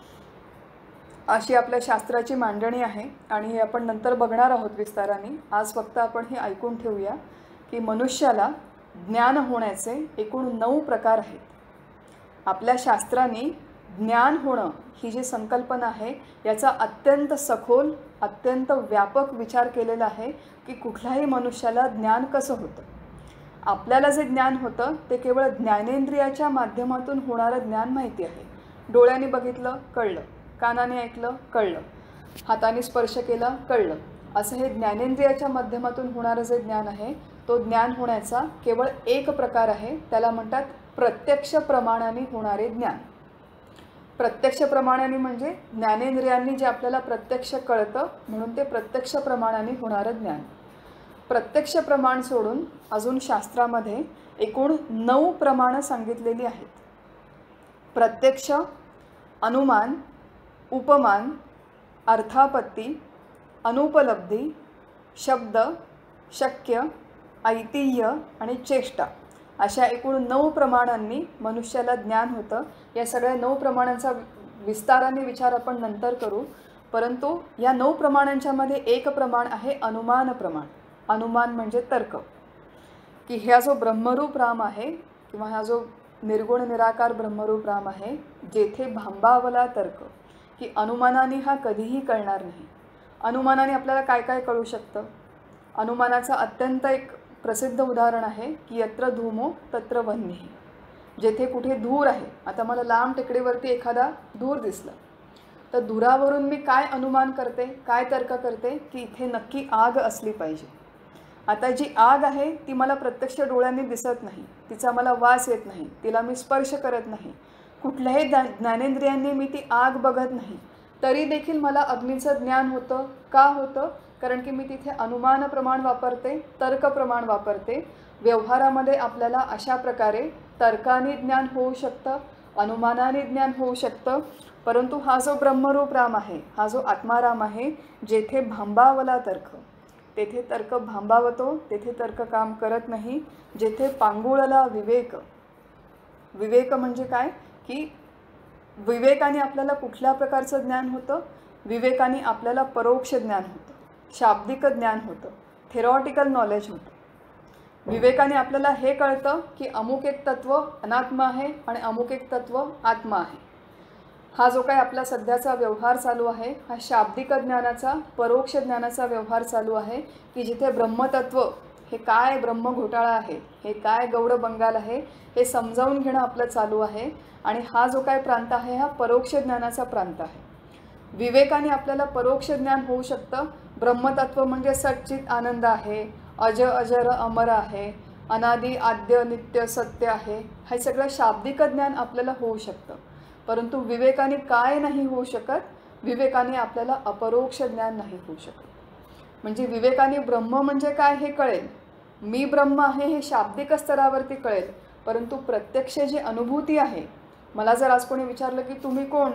अशी आपल्या शास्त्राची मांडणी आहे आणि हे आपण नंतर बघणार आहोत विस्ताराने. आज फक्त आपण हे ऐकून ठेवूया की मनुष्याला ज्ञान होण्याचे एकूण नऊ प्रकार आहेत. आपल्या शास्त्राने ज्ञान होणं ही जी संकल्पना आहे याचा अत्यंत सखोल, अत्यंत व्यापक विचार केलेला आहे की कुठल्याही मनुष्याला ज्ञान कसं होतं. आपल्याला जे ज्ञान होतं ते केवळ ज्ञानेंद्रियाच्या माध्यमातून होणारं ज्ञान माहिती आहे. डोळ्यांनी बघितलं कळलं, कानाने ऐकलं कळलं, हाताने स्पर्श केला कळलं, असं हे ज्ञानेंद्रियाच्या माध्यमातून होणारं जे ज्ञान आहे तो ज्ञान होण्याचा केवळ एक प्रकार आहे. त्याला म्हणतात प्रत्यक्ष प्रमाणाने होणारे ज्ञान. प्रत्यक्ष प्रमाणाने म्हणजे ज्ञानेंद्रियांनी जे आपल्याला प्रत्यक्ष कळतं म्हणून ते प्रत्यक्ष प्रमाणाने होणारं ज्ञान. प्रत्यक्ष प्रमाण सोडून अजून शास्त्रामध्ये एकूण नऊ प्रमाणं सांगितलेली आहेत. प्रत्यक्ष, अनुमान, उपमान, अर्थापत्ती, अनुपलब्धी, शब्द, शक्य, ऐतिह्य आणि चेष्टा अशा एकूण नऊ प्रमाणांनी मनुष्याला ज्ञान होतं. या सगळ्या नऊ प्रमाणांचा विस्ताराने विचार आपण नंतर करू. परंतु या नऊ प्रमाणांच्यामध्ये एक प्रमाण आहे अनुमान प्रमाण. अनुमान म्हणजे तर्क. की ह्या जो ब्रह्मरूप राम आहे किंवा हा जो निर्गुण निराकार ब्रह्मरूप राम आहे जेथे भांबावला तर्क, की अनुमानाने हा कधीही कळणार नाही. अनुमानाने आपल्याला काय काय कळू शकतं? अनुमानाचं अत्यंत एक प्रसिद्ध उदाहरण आहे की यत्र धूमो तत्र वह्निः. जेथे कुठे धूर आहे, आता मला लांब टेकडीवरती एखादा धूर दिसला तर धुरावरून मी काय अनुमान करते, काय तर्क करते की इथे नक्की आग असली पाहिजे. आता जी आग आहे ती मला प्रत्यक्ष डोळ्यांनी दिसत नाही, तिचा मला वास येत नाही, तिला मी स्पर्श करत नाही, कुठल्याही ज्ञा ज्ञानेंद्रियांनी मी ती आग बघत नाही, तरी देखील मला अग्नीचं ज्ञान होतं. का होतं? कारण की मी तिथे अनुमान प्रमाण वापरते, तर्क प्रमाण वापरते. व्यवहारामध्ये आपल्याला अशा प्रकारे तर्काने ज्ञान होऊ शकतं, अनुमानाने ज्ञान होऊ शकतं. परंतु हा जो ब्रह्मरूप राम आहे, हा जो आत्माराम आहे, जेथे भांबावला तर्क, तेथे तर्क भांबावतो, तेथे तर्क काम करत नाही. जेथे पांगुळला विवेक, विवेक म्हणजे काय की विवेकाने आपल्याला कुठल्या प्रकारचं ज्ञान होतं? विवेकाने आपल्याला परोक्ष ज्ञान होतं, शाब्दिक ज्ञान होतं, थेरॉटिकल नॉलेज होतं. विवेकाने आपल्याला हे कळतं की अमुक एक तत्व अनात्मा आहे आणि अमुक एक तत्व आत्मा आहे. हा जो काही आपला सध्याचा व्यवहार चालू आहे हा शाब्दिक ज्ञानाचा, परोक्ष ज्ञानाचा व्यवहार चालू आहे की जिथे ब्रह्मतत्व हे काय ब्रह्म घोटाळा आहे, हे काय गौड बंगाल आहे हे समजावून घेणं आपलं चालू आहे. आणि हा जो काय प्रांत आहे हा परोक्ष ज्ञानाचा प्रांत आहे. विवेकाने आपल्याला परोक्ष ज्ञान होऊ शकतं. ब्रह्मतत्व म्हणजे सच्चित आनंद आहे, अज अजर अमर आहे, अनादि आद्य नित्य सत्य आहे. हे सगळं शाब्दिक ज्ञान आपल्याला होऊ शकतं. परंतु विवेकाने काय नाही होऊ शकत? विवेकाने आपल्याला अपरोक्ष ज्ञान नाही होऊ शकत. म्हणजे विवेकाने ब्रह्म म्हणजे काय हे कळेल, मी ब्रह्म आहे हे शाब्दिक स्तरावरती कळेल. परंतु प्रत्यक्ष जी अनुभूती आहे, मला जर आज कोणी विचारलं की तुम्ही कोण,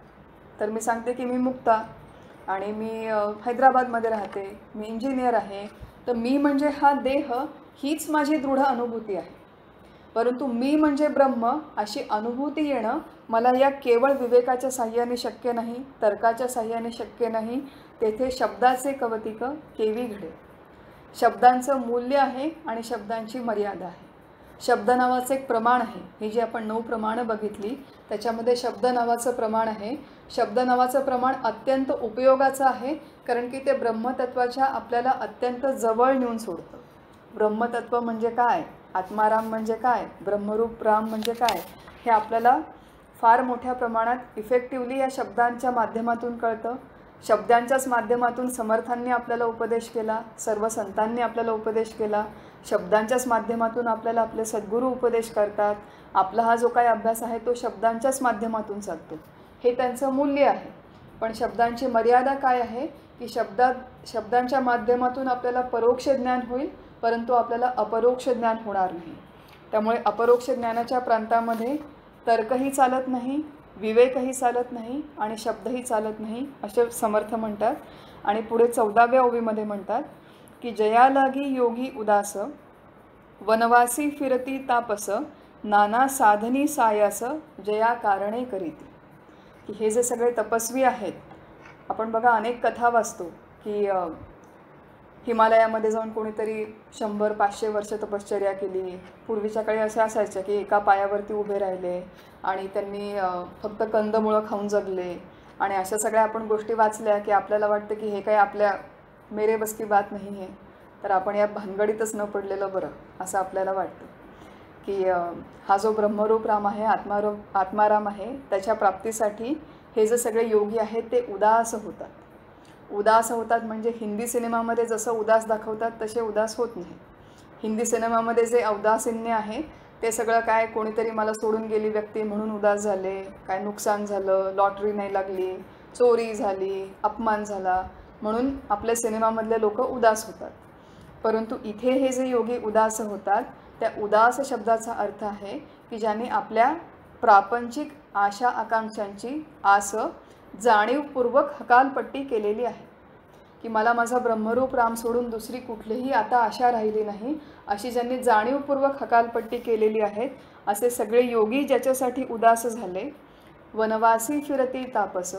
तर मी सांगते की मी मुक्ता आणि मी हैदराबादमध्ये राहते, मी इंजिनियर आहे. तर मी म्हणजे हा देह हीच माझी दृढ अनुभूती आहे. परंतु मी म्हणजे ब्रह्म अशी अनुभूती येणं मला या केवळ विवेकाच्या साह्याने शक्य नाही, तर्काच्या साह्याने शक्य नाही. तेथे शब्दाचे कवतिक केवी घडे. शब्दांचं मूल्य आहे आणि शब्दांची मर्यादा आहे. शब्द नावाचं एक प्रमाण आहे. ही जी आपण नऊ प्रमाणं बघितली त्याच्यामध्ये शब्द नावाचं प्रमाण आहे. शब्द नावाचं प्रमाण अत्यंत उपयोगाचं आहे, कारण की ते ब्रह्मतत्वाच्या आपल्याला अत्यंत जवळ नेऊन सोडतं. ब्रह्मतत्व म्हणजे काय, आत्माराम म्हणजे काय, ब्रह्मरूप राम म्हणजे काय, हे आपल्याला फार मोठ्या प्रमाणात इफेक्टिवली या शब्दांच्या माध्यमातून कळतं. शब्दांच्याच माध्यमातून समर्थांनी आपल्याला उपदेश केला, सर्व संतांनी आपल्याला उपदेश केला. शब्दांच्याच माध्यमातून आपल्याला आपले सद्गुरू उपदेश करतात. आपला हा जो काही अभ्यास आहे तो शब्दांच्याच माध्यमातून चालतो. हे त्यांचं मूल्य आहे. पण शब्दांची मर्यादा काय आहे की शब्दात शब्दांच्या माध्यमातून आपल्याला परोक्ष ज्ञान होईल, परंतु आपल्याला अपरोक्ष ज्ञान होणार नाही. त्यामुळे अपरोक्ष ज्ञानाच्या प्रांतामध्ये तर्कही चालत नाही, विवेकही चालत नाही आणि शब्दही चालत नाही, असे समर्थ म्हणतात. आणि पुढे चौदाव्या ओवीमध्ये म्हणतात की जया लागी योगी उदास, वनवासी फिरती तापस, नाना साधनी सायास, जया कारणे करीती. की हे जे सगळे तपस्वी आहेत, आपण बघा अनेक कथा वाचतो की हिमालयामध्ये जाऊन कोणीतरी शंभर पाचशे वर्ष तपश्चर्या केली. पूर्वीच्या काळी असं असायचं की एका पायावरती उभे राहिले आणि त्यांनी फक्त कंदमुळं खाऊन जगले. आणि अशा सगळ्या आपण गोष्टी वाचल्या की आपल्याला वाटतं की हे काही आपल्या मेरे बस की बात नाही आहे, तर आपण या भानगडीतच न पडलेलं बरं, असं आपल्याला वाटतं. की हा जो ब्रह्मरूप राम आहे, आत्मारूप आत्माराम आहे, त्याच्या प्राप्तीसाठी हे जे सगळे योगी आहेत ते उदास होतात. उदास होतात म्हणजे हिंदी सिनेमामध्ये जसं उदास दाखवतात तसे उदास होत नाही. हिंदी सिनेमामध्ये जे औदासिन्य आहे ते सगळं काय, कोणीतरी मला सोडून गेली व्यक्ती म्हणून उदास झाले, काय नुकसान झालं, लॉटरी नाही लागली, चोरी झाली, अपमान झाला म्हणून आपल्या सिनेमामधले लोक उदास होतात. परंतु इथे हे जे योगी उदास होतात, त्या उदास शब्दाचा अर्थ आहे की ज्यांनी आपल्या प्रापंचिक आशा आकांक्षांची आस जाणीवपूर्वक हकालपट्टी केलेली आहे. की मला माझा ब्रह्मरूप राम सोडून दुसरी कुठलीही आता आशा राहिली नाही, अशी ज्यांनी जाणीवपूर्वक हकालपट्टी केलेली आहे, असे सगळे योगी ज्याच्यासाठी उदास झाले. वनवासी फिरती तापस,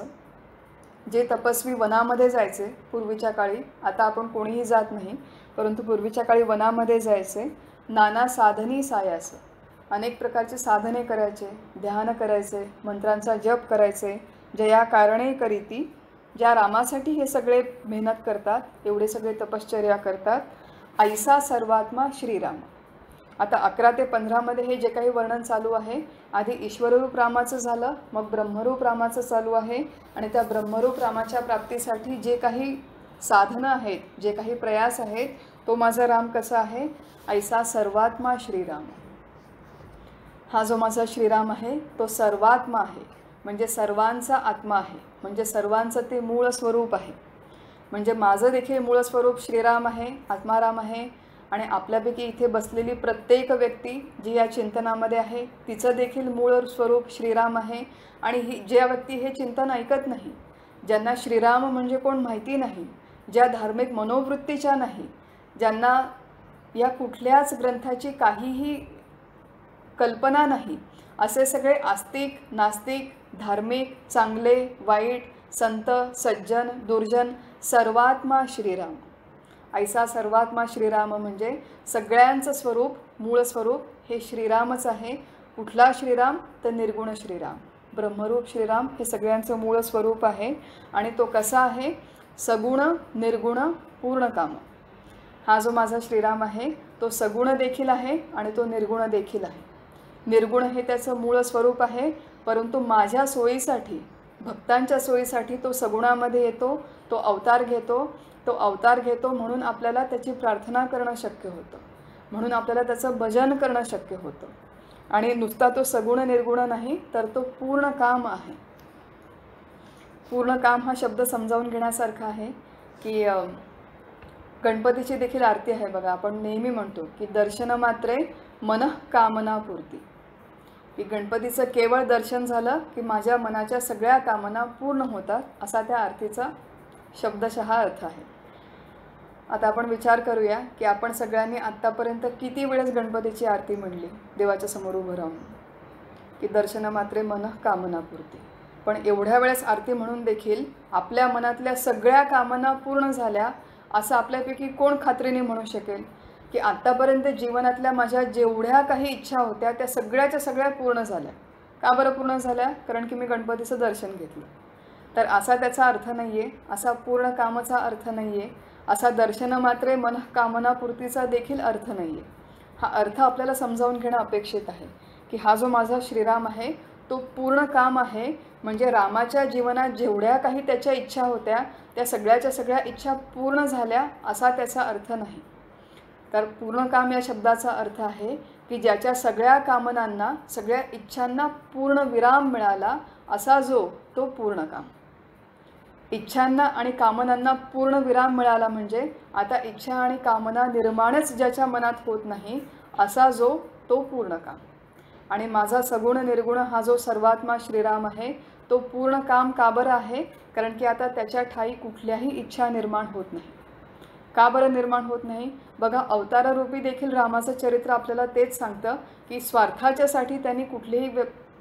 जे तपस्वी वनामध्ये जायचे पूर्वीच्या काळी, आता आपण कोणीही जात नाही, परंतु पूर्वीच्या काळी वनामध्ये जायचे. नाना साधनी सायास, अनेक प्रकारचे साधने करायचे, ध्यान करायचे, मंत्रांचा जप करायचे. जया कारणे करीती, ज्या रामासाठी हे सगळे मेहनत करतात, एवढे सगळे तपश्चर्या करतात. ऐसा सर्वात्मा श्रीराम. आता अकरा ते पंधरामध्ये हे जे काही वर्णन चालू आहे, आधी ईश्वररूप रामाचं झालं, मग ब्रह्मरूप रामाचं चालू आहे. आणि त्या ब्रह्मरूप रामाच्या प्राप्तीसाठी जे काही साधनं आहेत, जे काही प्रयास आहेत, तो माझा राम कसा आहे, ऐसा सर्वात्मा श्रीराम. हा जो माझा श्रीराम आहे तो सर्वात्मा आहे, म्हणजे सर्वांचा आत्मा आहे, म्हणजे सर्वांचं ते मूळ स्वरूप आहे. म्हणजे माझं देखील मूळ स्वरूप श्रीराम आहे, आत्माराम आहे. आणि आपल्यापैकी इथे बसलेली प्रत्येक व्यक्ती जी या चिंतनामध्ये आहे तिचं देखील मूळ स्वरूप श्रीराम आहे. आणि ही ज्या व्यक्ती हे चिंतन ऐकत नाही, ज्यांना श्रीराम म्हणजे कोण माहिती नाही, ज्या धार्मिक मनोवृत्तीच्या नाही, ज्यांना या कुठल्याच ग्रंथाची काहीही कल्पना नाही, असे सगळे आस्तिक, नास्तिक, धार्मिक, चांगले, वाईट, संत, सज्जन, दुर्जन, सर्वात्मा श्रीराम. ऐसा सर्वात्मा श्रीराम म्हणजे सगळ्यांचं स्वरूप, मूळ स्वरूप हे श्रीरामच आहे. कुठला श्रीराम तर निर्गुण श्रीराम, ब्रह्मरूप श्रीराम हे सगळ्यांचं मूळ स्वरूप आहे. आणि तो कसा आहे, सगुण, निर्गुण, पूर्णकाम. हा जो माझा श्रीराम आहे तो सगुण देखील आहे आणि तो निर्गुण देखील आहे. निर्गुण हे त्याचं मूळ स्वरूप आहे, परंतु माझ्या सोयीसाठी, भक्तांच्या सोयीसाठी तो सगुणामध्ये येतो, तो अवतार घेतो. तो अवतार घेतो म्हणून आपल्याला त्याची प्रार्थना करणं शक्य होतं, म्हणून आपल्याला त्याचं भजन करणं शक्य होतं. आणि नुसता तो सगुण निर्गुण नाही, तर तो पूर्ण काम आहे. पूर्ण काम हा शब्द समजावून घेण्यासारखा आहे की गणपतीची देखील आरती आहे बघा. आपण नेहमी म्हणतो की दर्शन मात्रे मनः कामना पूर्ती, की गणपतीचं केवळ दर्शन झालं की माझ्या मनाच्या सगळ्या कामना पूर्ण होतात, असा त्या आरतीचा शब्दशः अर्थ आहे. आता आपण विचार करूया की आपण सगळ्यांनी आत्तापर्यंत किती वेळेस गणपतीची आरती म्हणली देवाच्या समोर उभं राहून, की दर्शन मात्रे मनः कामना पूर्ती. पण एवढ्या वेळेस आरती म्हणून देखील आपल्या मनातल्या सगळ्या कामना पूर्ण झाल्या असं आपल्यापैकी कोण खात्रीने म्हणू शकेल? की आत्तापर्यंत जीवनातल्या माझ्या जेवढ्या काही इच्छा होत्या त्या सगळ्याच्या सगळ्या पूर्ण झाल्या. का बरं पूर्ण झाल्या? कारण की मी गणपतीचं दर्शन घेतलं. तर असा त्याचा अर्थ नाही आहे, असा पूर्ण कामाचा अर्थ नाही आहे, असा दर्शनमात्रे मन कामनापूर्तीचा देखील अर्थ नाही आहे. हा अर्थ आपल्याला समजावून घेणं अपेक्षित आहे की हा जो माझा श्रीराम आहे तो पूर्ण काम आहे, म्हणजे रामाच्या जीवनात जेवढ्या काही त्याच्या इच्छा होत्या त्या सगळ्याच्या सगळ्या इच्छा पूर्ण झाल्या असा त्याचा अर्थ नाही. तर पूर्ण काम या शब्दाचा अर्थ आहे की ज्याच्या सगळ्या कामनांना सगळ्या इच्छांना पूर्ण विराम मिळाला असा जो तो पूर्ण काम. इच्छांना आणि कामनांना पूर्ण विराम मिळाला म्हणजे आता इच्छा आणि कामना निर्माणच ज्याच्या मनात होत नाही असा जो तो पूर्ण काम. आणि माझा सगुण निर्गुण हा जो सर्वात्मा श्रीराम आहे तो पूर्ण काम का बरं आहे? कारण की आता त्याच्या ठाई कुठल्याही इच्छा निर्माण होत नाही. का बरं निर्माण होत नाही? बघा, अवताररूपी देखील रामाचं चरित्र आपल्याला तेच सांगतं की स्वार्थाच्यासाठी त्यांनी कुठलीही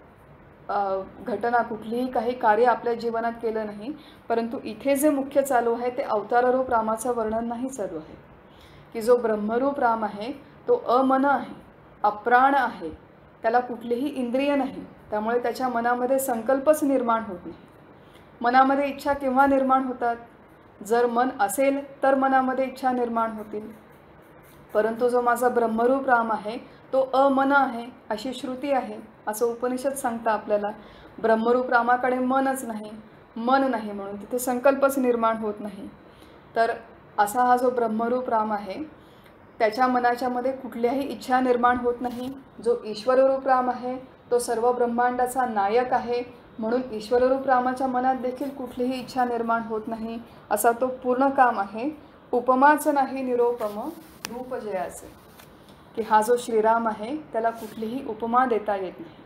घटना कुठलीही काही कार्य आपल्या जीवनात केलं नाही, परंतु इथे जे मुख्य चालू आहे ते अवताररूप रामाचं वर्णन नाही चालू आहे की जो ब्रह्मरूप राम आहे तो अमन आहे, अप्राण आहे, त्याला कुठलीही इंद्रिय नाही, त्यामुळे त्याच्या मनामध्ये संकल्पच निर्माण होत नाही. मनामध्ये इच्छा केव्हा निर्माण होतात? जर मन असेल तर मनामध्ये इच्छा निर्माण होतील. परंतु जो माझा ब्रह्मरूप राम आहे तो अमन आहे अशी श्रुती आहे, असं उपनिषद सांगतं आपल्याला. ब्रह्मरूप रामाकडे मनच नाही, मन नाही म्हणून तिथे संकल्पच निर्माण होत नाही. तर असा हा जो ब्रह्मरूप राम आहे त्याच्या मनाच्यामध्ये कुठल्याही इच्छा निर्माण होत नाही. जो ईश्वररूप राम आहे तो सर्व ब्रह्मांडाचा नायक आहे, म्हणून ईश्वररूप रामाच्या मनात देखील कुठलीही इच्छा निर्माण होत नाही असा तो पूर्ण काम आहे. उपमाच नाही निरोपम रूप जयाचे, की हा जो श्रीराम आहे त्याला कुठलीही उपमा देता येत नाही.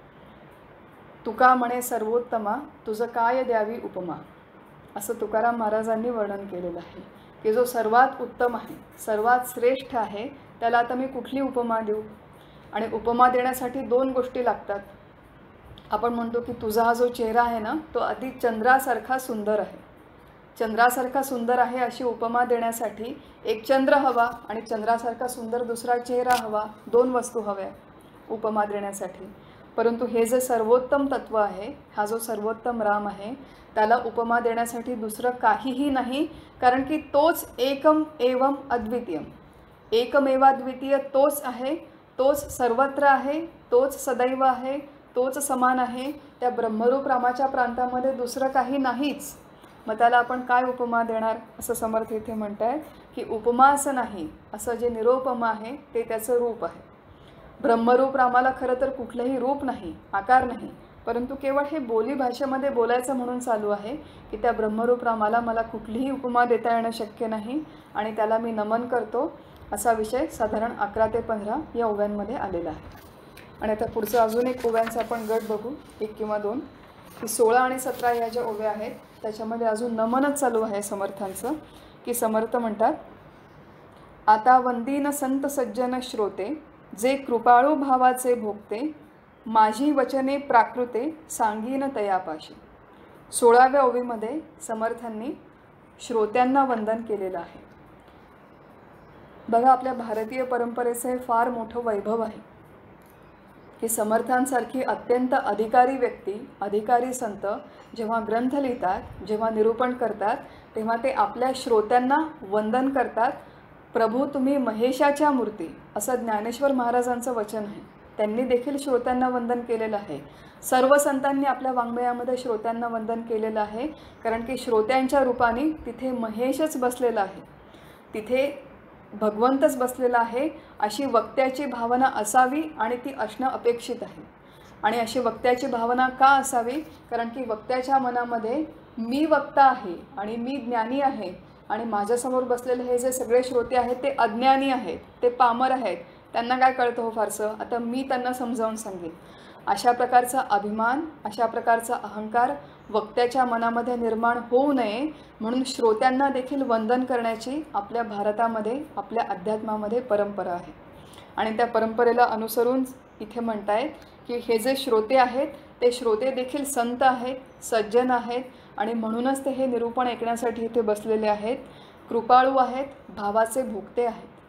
तुका म्हणे सर्वोत्तमा तुझं काय द्यावी उपमा, असं तुकाराम महाराजांनी वर्णन केलेलं आहे की जो सर्वात उत्तम आहे, सर्वात श्रेष्ठ आहे, त्याला आता मी कुठली उपमा देऊ? आणि उपमा देण्यासाठी दोन गोष्टी लागतात. आपण म्हणतो की तुझा हा जो चेहरा आहे ना तो अति चंद्रासारखा सुंदर आहे. चंद्रासारखा सुंदर आहे अशी उपमा देण्यासाठी एक चंद्र हवा आणि चंद्रासारखा सुंदर दुसरा चेहरा हवा, दोन वस्तू हव्या उपमा देण्यासाठी. परंतु हे जे सर्वोत्तम तत्व आहे, हा जो सर्वोत्तम राम आहे, त्याला उपमा देण्यासाठी दुसरं काहीही नाही, कारण की तोच एकम एवम अद्वितीयम, एकमेवाद्वितीय तोच आहे, तोच सर्वत्र आहे, तोच सदैव आहे, तोच समान आहे. त्या ब्रह्मरूप रामाच्या प्रांतामध्ये दुसरं काही नाहीच. मग त्याला आपण काय उपमा देणार असं समर्थ इथे म्हणत आहे की उपमा असं नाही, असं जे निरोपमा आहे ते त्याचं रूप आहे. ब्रह्मरूप रामाला खरं तर कुठलंही रूप नाही, आकार नाही, परंतु केवळ हे बोली भाषेमध्ये बोलायचं म्हणून चालू आहे की त्या ब्रह्मरूप रामाला मला कुठलीही उपमा देता येणं शक्य नाही आणि त्याला मी नमन करतो. असा विषय साधारण अकरा ते पंधरा या ओव्यांमध्ये आलेला आहे. आणि आता पुढचं अजून एक ओव्यांचा आपण गट बघू, एक किंवा दोन. की सोळा आणि सतरा ह्या ज्या ओव्या आहेत त्याच्यामध्ये अजून नमनच चालू आहे समर्थांचं. की समर्थ म्हणतात, आता वंदीन संत सज्जन श्रोते जे कृपाळू भावाचे भोगते, माझी वचने प्राकृते सांगीन तयापाशी. सोळाव्या ओवीमध्ये समर्थांनी श्रोत्यांना वंदन केलेलं आहे. बघा, आपल्या भारतीय परंपरेचं हे फार मोठं वैभव आहे की समर्थांसारखी अत्यंत अधिकारी व्यक्ती, अधिकारी संत जेव्हा ग्रंथ लिहितात, जेव्हा निरूपण करतात, तेव्हा ते आपल्या श्रोत्यांना वंदन करतात. प्रभू तुम्ही महेशाच्या मूर्ती, असं ज्ञानेश्वर महाराजांचं वचन आहे. त्यांनी देखील श्रोत्यांना वंदन केलेलं आहे. सर्व संतांनी आपल्या वाङ्मयामध्ये श्रोत्यांना वंदन केलेलं आहे, कारण की श्रोत्यांच्या रूपाने तिथे महेशच बसलेला आहे, तिथे भगवंतच बसलेला आहे. अशी वक्त्याची भावना असावी आणि ती असणं अपेक्षित आहे. आणि अशी वक्त्याची भावना का असावी? कारण की वक्त्याच्या मनामध्ये मी वक्ता आहे आणि मी ज्ञानी आहे आणि माझ्यासमोर बसलेले हे जे सगळे श्रोते आहेत ते अज्ञानी आहेत, ते पामर आहेत, त्यांना काय कळतं हो फारसं, आता मी त्यांना समजावून सांगेन. अशा प्रकारचा अभिमान, अशा प्रकारचा अहंकार वक्त्याच्या मनामध्ये निर्माण होऊ नये म्हणून श्रोत्यांना देखील वंदन करण्याची आपल्या भारतामध्ये, आपल्या अध्यात्मामध्ये परंपरा आहे. आणि त्या परंपरेला अनुसरून इथे म्हणतायत की हे जे श्रोते आहेत ते श्रोते देखील संत आहेत, सज्जन आहेत आणि म्हणूनच ते हे निरूपण ऐकण्यासाठी इथे बसलेले आहेत. कृपाळू आहेत, भावाचे भोगते आहेत.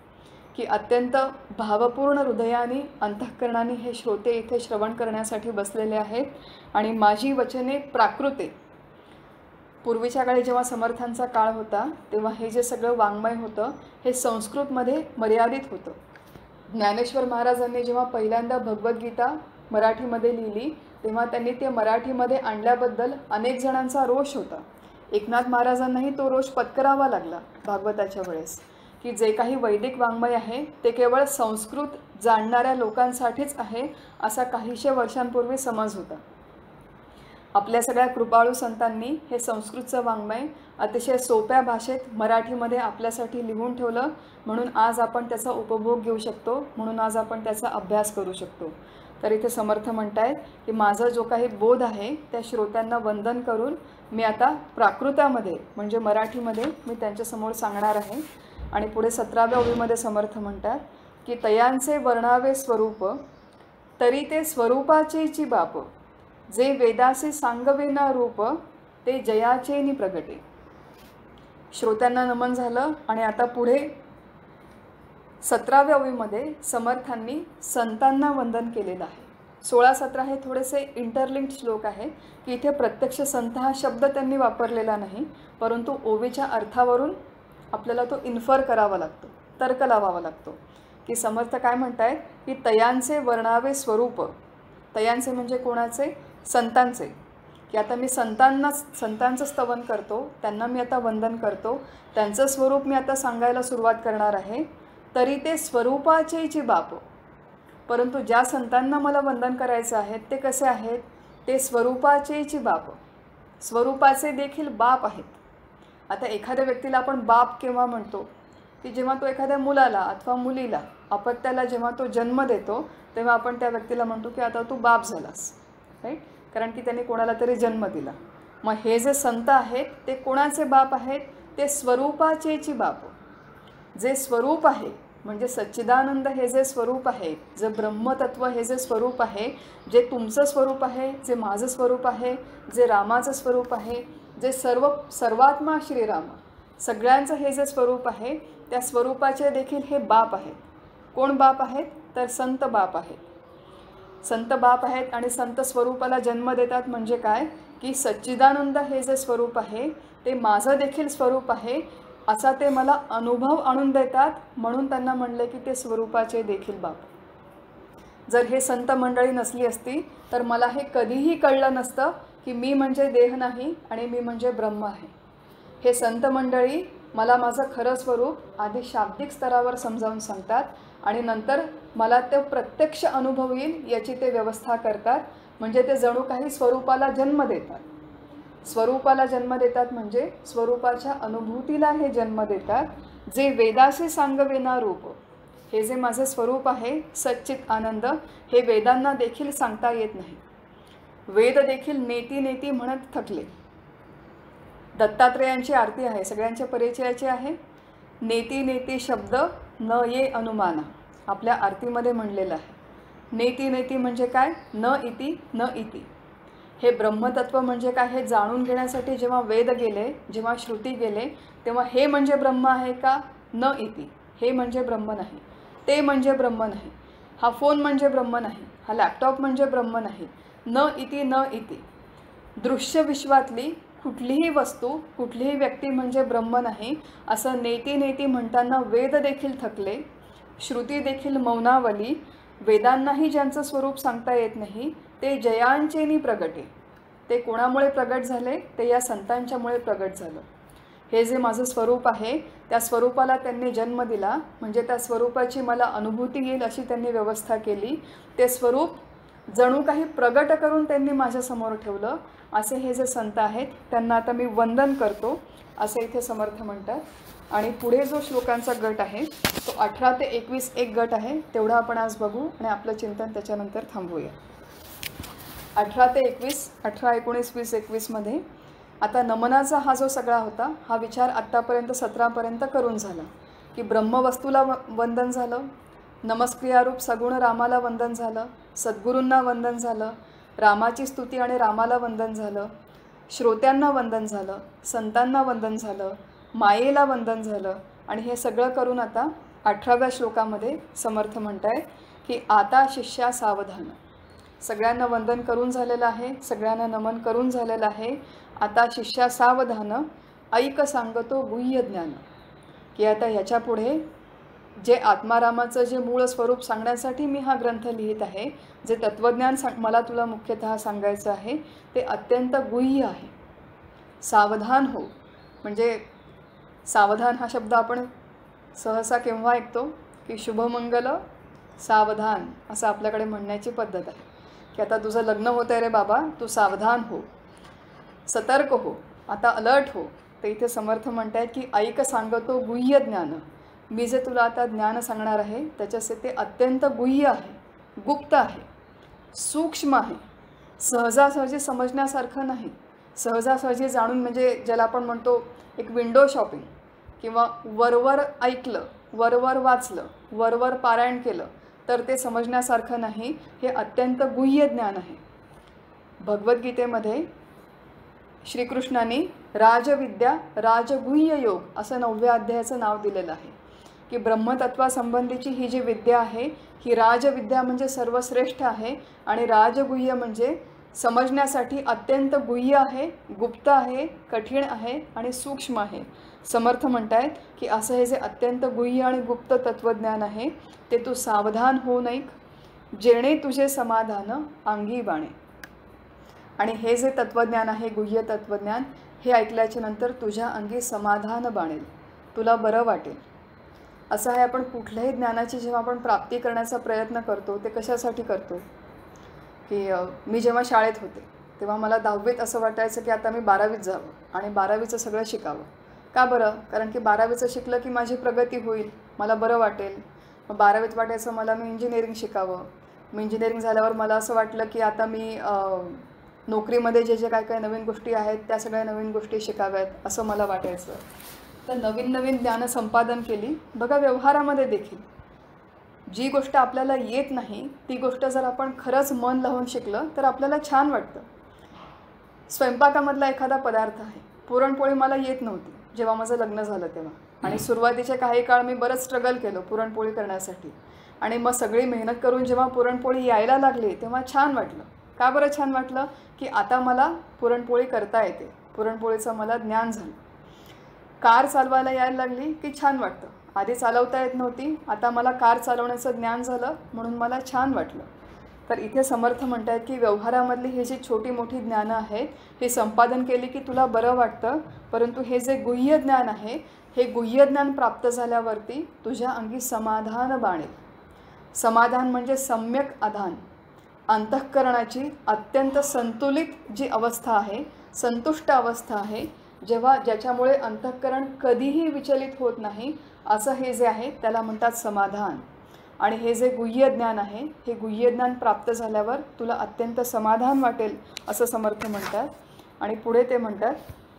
की अत्यंत भावपूर्ण हृदयाने अंतःकरणाने हे श्रोते इथे श्रवण करण्यासाठी बसलेले आहेत आणि माझी वचने प्राकृते. पूर्वीच्या काळी जेव्हा समर्थांचा काळ होता तेव्हा हे जे सगळं वाङ्मय होतं हे संस्कृतमध्ये मर्यादित होतं. ज्ञानेश्वर महाराजांनी जेव्हा पहिल्यांदा भगवद्गीता मराठीमध्ये लिहिली तेव्हा त्यांनी ते मराठीमध्ये आणल्याबद्दल अनेक जणांचा रोष होता. एकनाथ महाराजांनाही तो रोष पत्करावा लागला भागवताच्या वेळेस, की जे काही वैदिक वाङ्मय आहे ते केवळ संस्कृत जाणणाऱ्या लोकांसाठीच आहे असा काहीशे वर्षांपूर्वी समज होता. आपल्या सगळ्या कृपाळू संतांनी हे संस्कृतचं वाङ्मय अतिशय सोप्या भाषेत मराठीमध्ये आपल्यासाठी लिहून ठेवलं, म्हणून आज आपण त्याचा उपभोग घेऊ शकतो, म्हणून आज आपण त्याचा अभ्यास करू शकतो. तर इथे समर्थ म्हणतायत की माझा जो काही बोध आहे त्या श्रोत्यांना वंदन करून मी आता प्राकृतामध्ये म्हणजे मराठीमध्ये मी त्यांच्यासमोर सांगणार आहे. आणि पुढे सतराव्या ओळीमध्ये समर्थ म्हणतात की तयांचे वर्णावे स्वरूप तरी ते स्वरूपाचेची बाप, जे वेदासे सांगवेना रूप ते जयाचेनी प्रगटे. श्रोत्यांना नमन झालं आणि आता पुढे सतराव्या ओळीमध्ये समर्थांनी संतांना वंदन केलेलं आहे. सोळा सतरा हे थोडेसे इंटरलिंक्ड श्लोक आहे की इथे प्रत्यक्ष संत हा शब्द त्यांनी वापरलेला नाही, परंतु ओवीच्या अर्थावरून आपल्याला तो इन्फर करावा लागतो, तर्क लावावा लागतो. की समर्थ काय म्हणतायत की तयांचे वर्णावे स्वरूप. तयांचे म्हणजे कोणाचे? संतांचे. की आता मी संतांना संतांचं स्तवन करतो, त्यांना मी आता वंदन करतो, त्यांचं स्वरूप मी आता सांगायला सुरुवात करणार आहे. तरी ते स्वरूपाचेची बाप. परंतु ज्या संतांना मला वंदन करायचं आहे ते कसे आहेत? ते स्वरूपाचेची बाप, स्वरूपाचे देखील बाप आहेत. आता एखाद्या व्यक्तीला आपण बाप केव्हा म्हणतो? की जेव्हा तो एखाद्या मुलाला अथवा मुलीला अपत्याला जेव्हा तो जन्म देतो तेव्हा आपण त्या व्यक्तीला म्हणतो की आता तू बाप झालास, राईट? कारण की त्याने कोणाला तरी जन्म दिला. मग हे जे संत आहेत ते कोणाचे बाप आहेत? ते स्वरूपाचेची बाप. जे स्वरूप आहे म्हणजे सच्चिदानंद हे जे स्वरूप आहे, जे ब्रह्मतत्व हे जे स्वरूप आहे, जे तुमचं स्वरूप आहे, जे माझं स्वरूप आहे, जे रामाचं स्वरूप आहे, जे सर्व सर्वात्मा श्रीराम सगळ्यांचं हे जे स्वरूप आहे त्या स्वरूपाचे देखील हे बाप आहेत. कोण बाप आहेत? तर संत बाप आहेत. संत बाप आहेत आणि संत स्वरूपाला जन्म देतात. म्हणजे काय? की सच्चिदानंद हे जे स्वरूप आहे ते माझं देखील स्वरूप आहे असा ते मला अनुभव आणून देतात, म्हणून त्यांना म्हणले की ते स्वरूपाचे देखील बाप. जर हे संत मंडळी नसली असती तर मला हे कधीही कळलं नसतं की मी म्हणजे देह नाही आणि मी म्हणजे ब्रह्म आहे. हे संत मंडळी मला माझं खरं स्वरूप आधी शाब्दिक स्तरावर समजावून सांगतात आणि नंतर मला ते प्रत्यक्ष अनुभव येईल याची ते व्यवस्था करतात. म्हणजे ते जणू काही स्वरूपाला जन्म देतात. स्वरूपाला जन्म देतात म्हणजे स्वरूपाच्या अनुभूतीला हे जन्म देतात. जे वेदासे सांगवेना रूप, हे जे माझे स्वरूप आहे सच्चित आनंद, हे वेदांना देखील सांगता येत नाही. वेद देखील नेती नेती म्हणत थकले. दत्तात्रेयांची आरती आहे, सगळ्यांच्या परिचयाची आहे. नेती नेती शब्द न ये अनुमाना आपल्या आरतीमध्ये म्हणलेलं आहे. नेती नेती म्हणजे काय? न इति न इति. हे ब्रह्मतत्व म्हणजे काय हे जाणून घेण्यासाठी जेव्हा वेद गेले, जेव्हा श्रुती गेले, तेव्हा हे म्हणजे ब्रह्म आहे का? न इति. हे म्हणजे ब्रह्म नाही, ते म्हणजे ब्रह्म नाही, हा फोन म्हणजे ब्रह्म नाही, हा लॅपटॉप म्हणजे ब्रह्म नाही. न इति न इति. दृश्य विश्वातली कुठलीही वस्तू, कुठलीही व्यक्ती म्हणजे ब्रह्म नाही असं नेती नेती म्हणताना वेद देखील थकले, श्रुती देखील मौनावली. वेदांनाही ज्यांचं स्वरूप सांगता येत नाही ते जयांचेनी प्रगटे. ते कोणामुळे प्रगट झाले? ते या संतांच्यामुळे प्रगट झालं. हे जे माझं स्वरूप आहे त्या स्वरूपाला त्यांनी जन्म दिला, म्हणजे त्या स्वरूपाची मला अनुभूती येईल अशी त्यांनी व्यवस्था केली. ते स्वरूप जणू काही प्रगट करून त्यांनी माझ्यासमोर ठेवलं. असे हे जे संत आहेत त्यांना आता मी वंदन करतो असे इथे समर्थ म्हणतात. आणि पुढे जो श्लोकांचा गट आहे तो अठरा ते एकवीस एक गट आहे, तेवढा आपण आज बघू आणि आपलं चिंतन त्याच्यानंतर थांबवूया. अठरा ते एकवीस, अठरा एकोणीस वीस एकवीसमध्ये आता नमनाचा हा जो सगळा होता हा विचार आत्तापर्यंत सतरापर्यंत करून झाला. की ब्रह्मवस्तूला व वंदन झालं, नमस्क्रियारूप सगुण रामाला वंदन झालं, सद्गुरूंना वंदन झालं, रामाची स्तुती आणि रामाला वंदन झालं, श्रोत्यांना वंदन झालं, संतांना वंदन झालं, मायेला वंदन झालं. आणि हे सगळं करून आता अठराव्या श्लोकामध्ये समर्थ म्हणतायत की आता शिष्या सावधान. सगळ्यांना वंदन करून झालेलं आहे, सगळ्यांना नमन करून झालेलं आहे. आता शिष्या सावधान ऐक सांगतो गुह्य ज्ञान. की आता ह्याच्या पुढे जे आत्मारामाचं जे मूळ स्वरूप सांगण्यासाठी मी हा ग्रंथ लिहित आहे, जे तत्त्वज्ञान सांग मला तुला मुख्यतः सांगायचं आहे, ते अत्यंत गुह्य आहे. सावधान हो. म्हणजे सावधान हा शब्द आपण सहसा केव्हा ऐकतो की शुभमंगल सावधान असं आपल्याकडे म्हणण्याची पद्धत आहे. की आता तुझं लग्न होतं आहे रे बाबा, तू सावधान हो, सतर्क हो, आता अलर्ट हो. तर इथे समर्थ म्हणतायत की ऐक सांगतो गुह्य ज्ञान. मी जे तुला आता ज्ञान सांगणार आहे त्याच्याचे ते अत्यंत गुह्य आहे, गुप्त आहे, सूक्ष्म आहे, सहजासहजी समजण्यासारखं नाही. सहजासहजी जाणून म्हणजे ज्याला आपण म्हणतो एक विंडो शॉपिंग किंवा वरवर ऐकलं, वरवर वाचलं, वरवर पारायण केलं तर ते समजण्यासारखं नाही. हे अत्यंत गुह्य ज्ञान आहे. भगवद्गीतेमध्ये श्रीकृष्णाने राजविद्या राजगुह्य योग असं नवव्या अध्यायाचं नाव दिलेलं आहे. की ब्रह्मतत्वासंबंधीची ही जी विद्या आहे ही राजविद्या म्हणजे सर्वश्रेष्ठ आहे आणि राजगुह्य म्हणजे समजण्यासाठी अत्यंत गुह्य आहे, गुप्त आहे, कठीण आहे आणि सूक्ष्म आहे. समर्थ म्हणतायत की असं हे जे अत्यंत गुह्य आणि गुप्त तत्त्वज्ञान आहे ते तू सावधान हो नैक, जेणे तुझे समाधान अंगी बाणे. आणि हे जे तत्त्वज्ञान आहे, गुह्य तत्त्वज्ञान, हे ऐकल्याच्या नंतर तुझ्या अंगी समाधान बाणेल, तुला बरं वाटेल. असं आहे आपण कुठल्याही ज्ञानाची जेव्हा आपण प्राप्ती करण्याचा प्रयत्न करतो ते कशासाठी करतो. की मी जेव्हा शाळेत होते तेव्हा मला दहावीत असं वाटायचं की आता मी बारावीत जावं आणि बारावीचं सगळं शिकावं. का बरं? कारण की बारावीचं शिकलं की माझी प्रगती होईल, मला बरं वाटेल. मग बारावीत वाटायचं मला मी इंजिनिअरिंग शिकावं. मी इंजिनिअरिंग झाल्यावर मला असं वाटलं की आता मी नोकरीमध्ये जे जे काय काय नवीन गोष्टी आहेत त्या सगळ्या नवीन गोष्टी शिकाव्यात असं मला वाटायचं. तर नवीन नवीन ज्ञान संपादन केली. बघा व्यवहारामध्ये देखील जी गोष्ट आपल्याला येत नाही ती गोष्ट जर आपण खरंच मन लावून शिकलं तर आपल्याला छान वाटतं. स्वयंपाकामधला एखादा पदार्थ आहे, पुरणपोळी मला येत नव्हती जेव्हा माझं लग्न झालं तेव्हा, आणि सुरुवातीचे काही काळ मी बरंच स्ट्रगल केलं पुरणपोळी करण्यासाठी. आणि मग सगळी मेहनत करून जेव्हा पुरणपोळी यायला लागली तेव्हा छान वाटलं. का बरं छान वाटलं? की आता मला पुरणपोळी करता येते, पुरणपोळीचं मला ज्ञान झालं. कार चालवायला यायला लागली की छान वाटतं. आधी चालवता येत नव्हती, आता मला कार चालवण्याचं ज्ञान झालं म्हणून मला छान वाटलं. तर इथे समर्थ म्हणतात की व्यवहारामधली ही जी छोटी मोठी ज्ञानं आहेत हे संपादन केली की तुला बरं वाटतं, परंतु हे जे गुह्य ज्ञान आहे हे गुह्य ज्ञान प्राप्त झाल्यावरती तुझ्या अंगी समाधान बाणेल. समाधान म्हणजे सम्यक आधान, अंतःकरणाची अत्यंत संतुलित जी अवस्था आहे, संतुष्ट अवस्था आहे, जेव्हा ज्याच्यामुळे अंतःकरण कधीही विचलित होत नाही, असं हे जे आहे त्याला म्हणतात समाधान. आणि हे जे गुह्य ज्ञान आहे हे गुह्य ज्ञान प्राप्त झाल्यावर तुला अत्यंत समाधान वाटेल असं समर्थ म्हणतात. आणि पुढे ते म्हणतात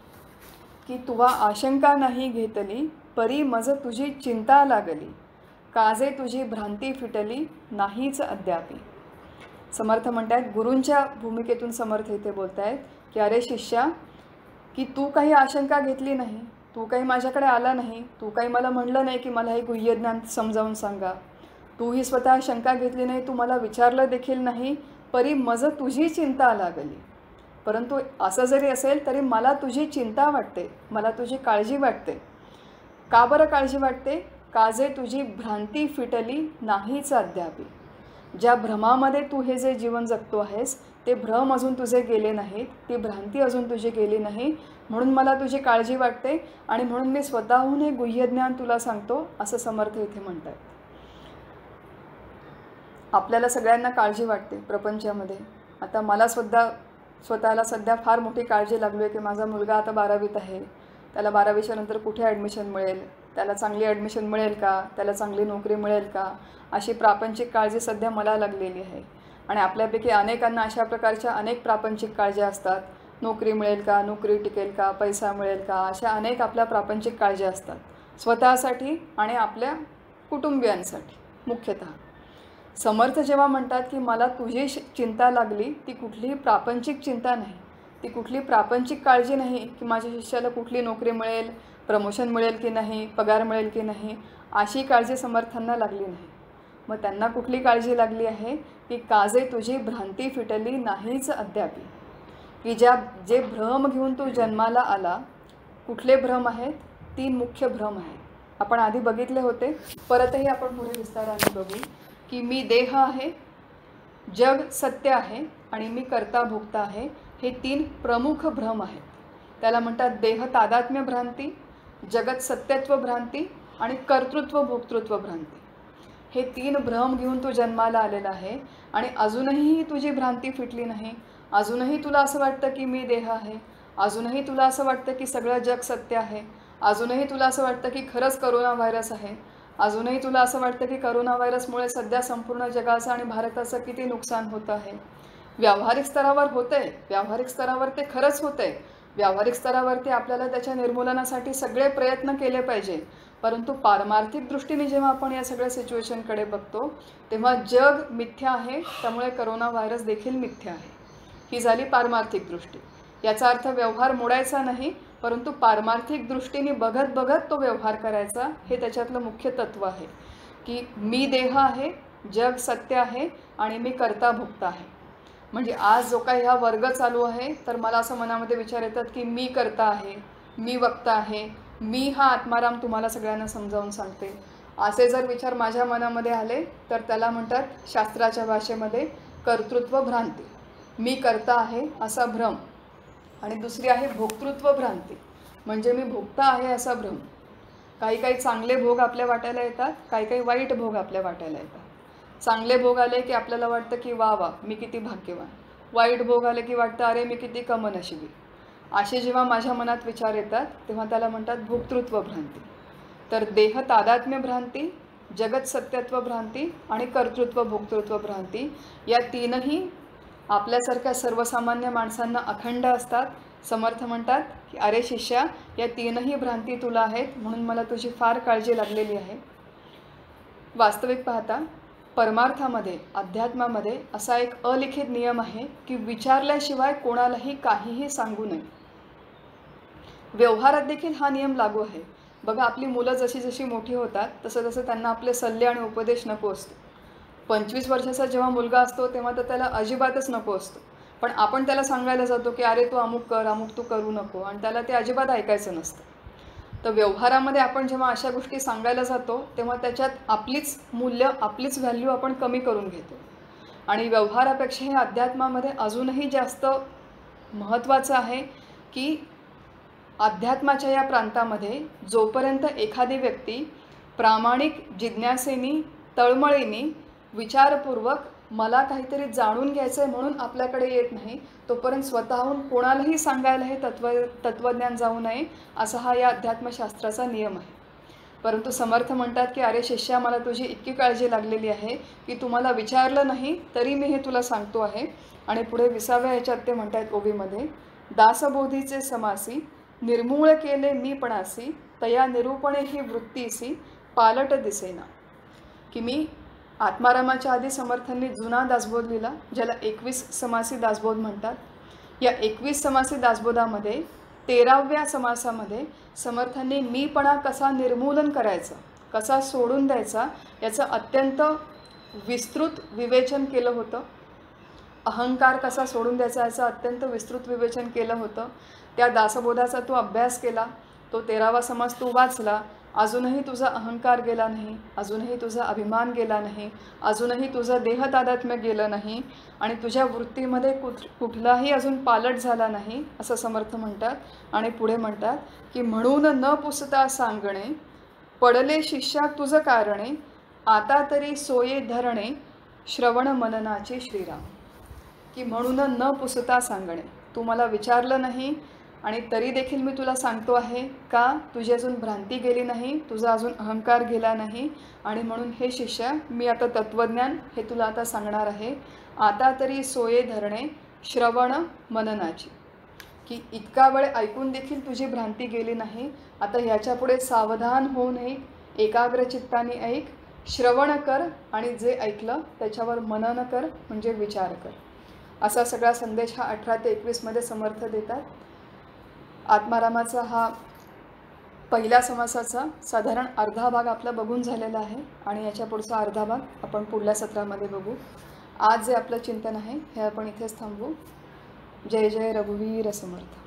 की तुवा आशंका नाही घेतली, परी मज तुझी चिंता लागली, काजे तुझी भ्रांती फिटली नाहीच अद्यापी. समर्थ म्हणतात, गुरूंच्या भूमिकेतून समर्थ इथे बोलत आहेत की अरे शिष्या, की तू काही आशंका घेतली नाही, तू काही माझ्याकडे आला नाही, तू काही मला म्हणलं नाही की मला हे गुह्य ज्ञान समजावून सांगा, तूही स्वतः शंका घेतली नाही, तू मला विचारलं देखील नाही, परी मज तुझी चिंता लागली. परंतु असं जरी असेल तरी मला तुझी चिंता वाटते, मला तुझी काळजी वाटते. का बरं काळजी वाटते? काजे तुझी भ्रांती फिटली नाहीच अद्यापी. ज्या भ्रमामध्ये तू हे जे जीवन जगतो आहेस ते भ्रम अजून तुझे गेले नाहीत, ती भ्रांती अजून तुझी गेली नाही, म्हणून मला तुझी काळजी वाटते आणि म्हणून मी स्वतःहून हे गुह्य ज्ञान तुला सांगतो असं समर्थ इथे म्हणतात. आपल्याला सगळ्यांना काळजी वाटते प्रपंचामध्ये. आता मला सुद्धा स्वतःला सध्या फार मोठी काळजी लागली आहे की माझा मुलगा आता बारावीत आहे, त्याला बारावीच्या नंतर कुठे ॲडमिशन मिळेल, त्याला चांगली ॲडमिशन मिळेल का, त्याला चांगली नोकरी मिळेल का, अशी प्रापंचिक काळजी सध्या मला लागलेली आहे. आणि आपल्यापैकी अनेकांना अशा प्रकारच्या अनेक प्रापंचिक काळज्या असतात. नोकरी मिळेल का, नोकरी टिकेल का, पैसा मिळेल का, अशा अनेक आपल्या प्रापंचिक काळज्या असतात स्वतःसाठी आणि आपल्या कुटुंबियांसाठी मुख्यतः. समर्थ जेव्हा म्हणतात की मला तुझी चिंता लागली, ती कुठलीही प्रापंचिक चिंता नाही, ती कुठली प्रापंचिक काळजी नाही की माझ्या शिष्याला कुठली नोकरी मिळेल, प्रमोशन मिळेल की नाही, पगार मिळेल की नाही, अशी काळजी समर्थांना लागली नाही. मग त्यांना कुठली काळजी लागली आहे की काजे तुझी भ्रांती फिटली नाहीच अद्यापी. की ज्या जे भ्रम घेऊन तू जन्माला आला, कुठले भ्रम आहेत? तीन मुख्य भ्रम आहेत. आपण आधी बघितले होते, परतही आपण पुढे विस्ताराने बघू की मी देह आहे, जग सत्य आहे आणि मी कर्ता भोक्ता आहे. हे तीन प्रमुख भ्रम आहेत. त्याला म्हणतात देह तादात्म्य भ्रांती, जगत सत्यत्व भ्रांती आणि कर्तृत्व भोक्तृत्व भ्रांती. हे तीन भ्रम घेऊन तू जन्माला आलेला आहे आणि अजूनही तुझी भ्रांती फिटली नाही. अजूनही तुला असं वाटतं की मी देह आहे, अजूनही तुला असं वाटतं की सगळं जग सत्य आहे, अजूनही तुला असं वाटतं की खरंच करोना व्हायरस आहे, अजूनही तुला असं वाटतं की करोना व्हायरसमुळे सध्या संपूर्ण जगाचं आणि भारताचं किती नुकसान होतं आहे. व्यावहारिक स्तरावर होतं आहे, व्यावहारिक स्तरावर ते खरंच होतं आहे. व्यावहारिक स्तरावरती आपल्याला त्याच्या निर्मूलनासाठी सगळे प्रयत्न केले पाहिजे. परंतु पारमार्थिक दृष्टीने जेव्हा आपण या सगळ्या सिच्युएशनकडे बघतो तेव्हा जग मिथ्या आहे, त्यामुळे करोना व्हायरस देखील मिथ्या आहे. ही झाली पारमार्थिक दृष्टी. याचा अर्थ व्यवहार मोडायचा नाही, परंतु पारमार्थिक दृष्टीने बघत बघत तो व्यवहार करायचा. हे त्याच्यातलं मुख्य तत्व आहे की मी देह आहे, जग सत्य आहे आणि मी कर्ता भोक्ता आहे. म्हणजे आज जो काही हा वर्ग चालू आहे तर मला असं मनामध्ये विचार येतात की मी कर्ता आहे, मी वक्ता आहे, मी हा आत्माराम तुम्हाला सगळ्यांना समजावून सांगते. असे जर विचार माझ्या मनामध्ये आले तर त्याला म्हणतात शास्त्राच्या भाषेमध्ये कर्तृत्व भ्रांती. मी कर्ता आहे असा भ्रम. आणि दुसरी आहे भोक्तृत्व भ्रांती, म्हणजे मी भोगता आहे असा भ्रम. काही काही चांगले भोग आपल्या वाटायला येतात, काही काही वाईट भोग आपल्या वाटायला येतात. चांगले भोग आले की आपल्याला वाटतं की वा वा मी किती भाग्यवान. वाईट भोग आले की वाटतं अरे मी किती कमनशिबी. असे जेव्हा माझ्या मनात विचार येतात तेव्हा त्याला म्हणतात भोक्तृत्व भ्रांती. तर देह तादात्म्य भ्रांती, जगत सत्यत्व भ्रांती आणि कर्तृत्व भोक्तृत्व भ्रांती या तीनही आपल्यासारख्या सर्वसामान्य माणसांना अखंड असतात. समर्थ म्हणतात की अरे शिष्या, या तीनही भ्रांती तुला आहेत म्हणून मला तुझी फार काळजी लागलेली आहे. वास्तविक पाहता परमार्थामध्ये, अध्यात्मामध्ये असा एक अलिखित नियम आहे की विचारल्याशिवाय कोणालाही काहीही सांगू नये. व्यवहारात देखील हा नियम लागू आहे. बघा, आपली मुलं जशी जशी मोठी होतात तसं तसं त्यांना आपले सल्ले आणि उपदेश नको असतो. पंचवीस वर्षाचा जेव्हा मुलगा असतो तेव्हा तर त्याला अजिबातच नको असतो, पण आपण त्याला सांगायला जातो की अरे तू अमुक कर, अमुक तू करू नको, आणि त्याला ते अजिबात ऐकायचं नसतं. तर व्यवहारामध्ये आपण जेव्हा अशा गोष्टी सांगायला जातो तेव्हा त्याच्यात आपलीच मूल्य, आपलीच व्हॅल्यू आपण कमी करून घेतो. आणि व्यवहारापेक्षा हे अध्यात्मामध्ये अजूनही जास्त महत्त्वाचं आहे की अध्यात्माच्या या प्रांतामध्ये जोपर्यंत एखादी व्यक्ती प्रामाणिक जिज्ञासेनी, तळमळीने, विचारपूर्वक मला काहीतरी जाणून घ्यायचं आहे म्हणून आपल्याकडे येत नाही, तोपर्यंत स्वतःहून कोणालाही सांगायला हे तत्व तत्त्वज्ञान जाऊ नये, असा हा या अध्यात्मशास्त्राचा नियम आहे. परंतु समर्थ म्हणतात की अरे शिष्या, मला तुझी इतकी काळजी लागलेली आहे की तुम्हाला विचारलं नाही तरी मी हे तुला सांगतो आहे. आणि पुढे विसाव्या ह्याच्यात ते म्हणतात ओवीमध्ये, दासबोधीचे समासी निर्मूळ केले मीपणासी, तया निरूपणे ही वृत्तीसी पालट दिसेना. की मी आत्मारामाच्या आधी समर्थांनी जुना दासबोध लिहिला, ज्याला एकवीस समासी दासबोध म्हणतात. या एकवीस समासी दासबोधामध्ये तेराव्या समासामध्ये समर्थांनी मीपणा कसा निर्मूलन करायचा, कसा सोडून द्यायचा, याचं अत्यंत विस्तृत विवेचन केलं होतं. अहंकार कसा सोडून द्यायचा याचं अत्यंत विस्तृत विवेचन केलं होतं. त्या दासबोधाचा तू अभ्यास केला, तो तेरावा समास तू वाचला, अजूनही तुझा अहंकार गेला नाही, अजूनही तुझा अभिमान गेला नाही, अजूनही तुझं देहतादात्म्य गेलं नाही आणि तुझ्या वृत्तीमध्ये कुठ कुठलाही अजून पालट झाला नाही, असं समर्थ म्हणतात. आणि पुढे म्हणतात की म्हणून न पुसता सांगणे, पडले शिष्या तुझं कारणे, आता तरी सोये धरणे, श्रवण मननाचे श्रीराम. की म्हणून न पुसता सांगणे, तू मला विचारलं नाही आणि तरी देखील मी तुला सांगतो आहे का, तुझी अजून भ्रांती गेली नाही, तुझा अजून अहंकार गेला नाही. आणि म्हणून हे शिष्या, मी आता तत्त्वज्ञान हे तुला आता सांगणार आहे. आता तरी सोये धरणे, श्रवण मननाची. की इतका वेळ ऐकून देखील तुझी भ्रांती गेली नाही, आता ह्याच्यापुढे सावधान होऊन ऐक, एकाग्र चित्ताने ऐक, श्रवण कर आणि जे ऐकलं त्याच्यावर मनन कर, म्हणजे विचार कर. असा सगळा संदेश हा अठरा ते एकवीसमध्ये समर्थ देतात. आत्मारामाचा हा पहिल्या समासाचा साधारण अर्धा भाग आपला बघून झालेला आहे आणि याच्या पुढचा अर्धा भाग आपण पुढल्या सत्रामध्ये बघू. आज जे आपलं चिंतन आहे हे आपण इथेच थांबवू. जय जय रघुवीर समर्थ.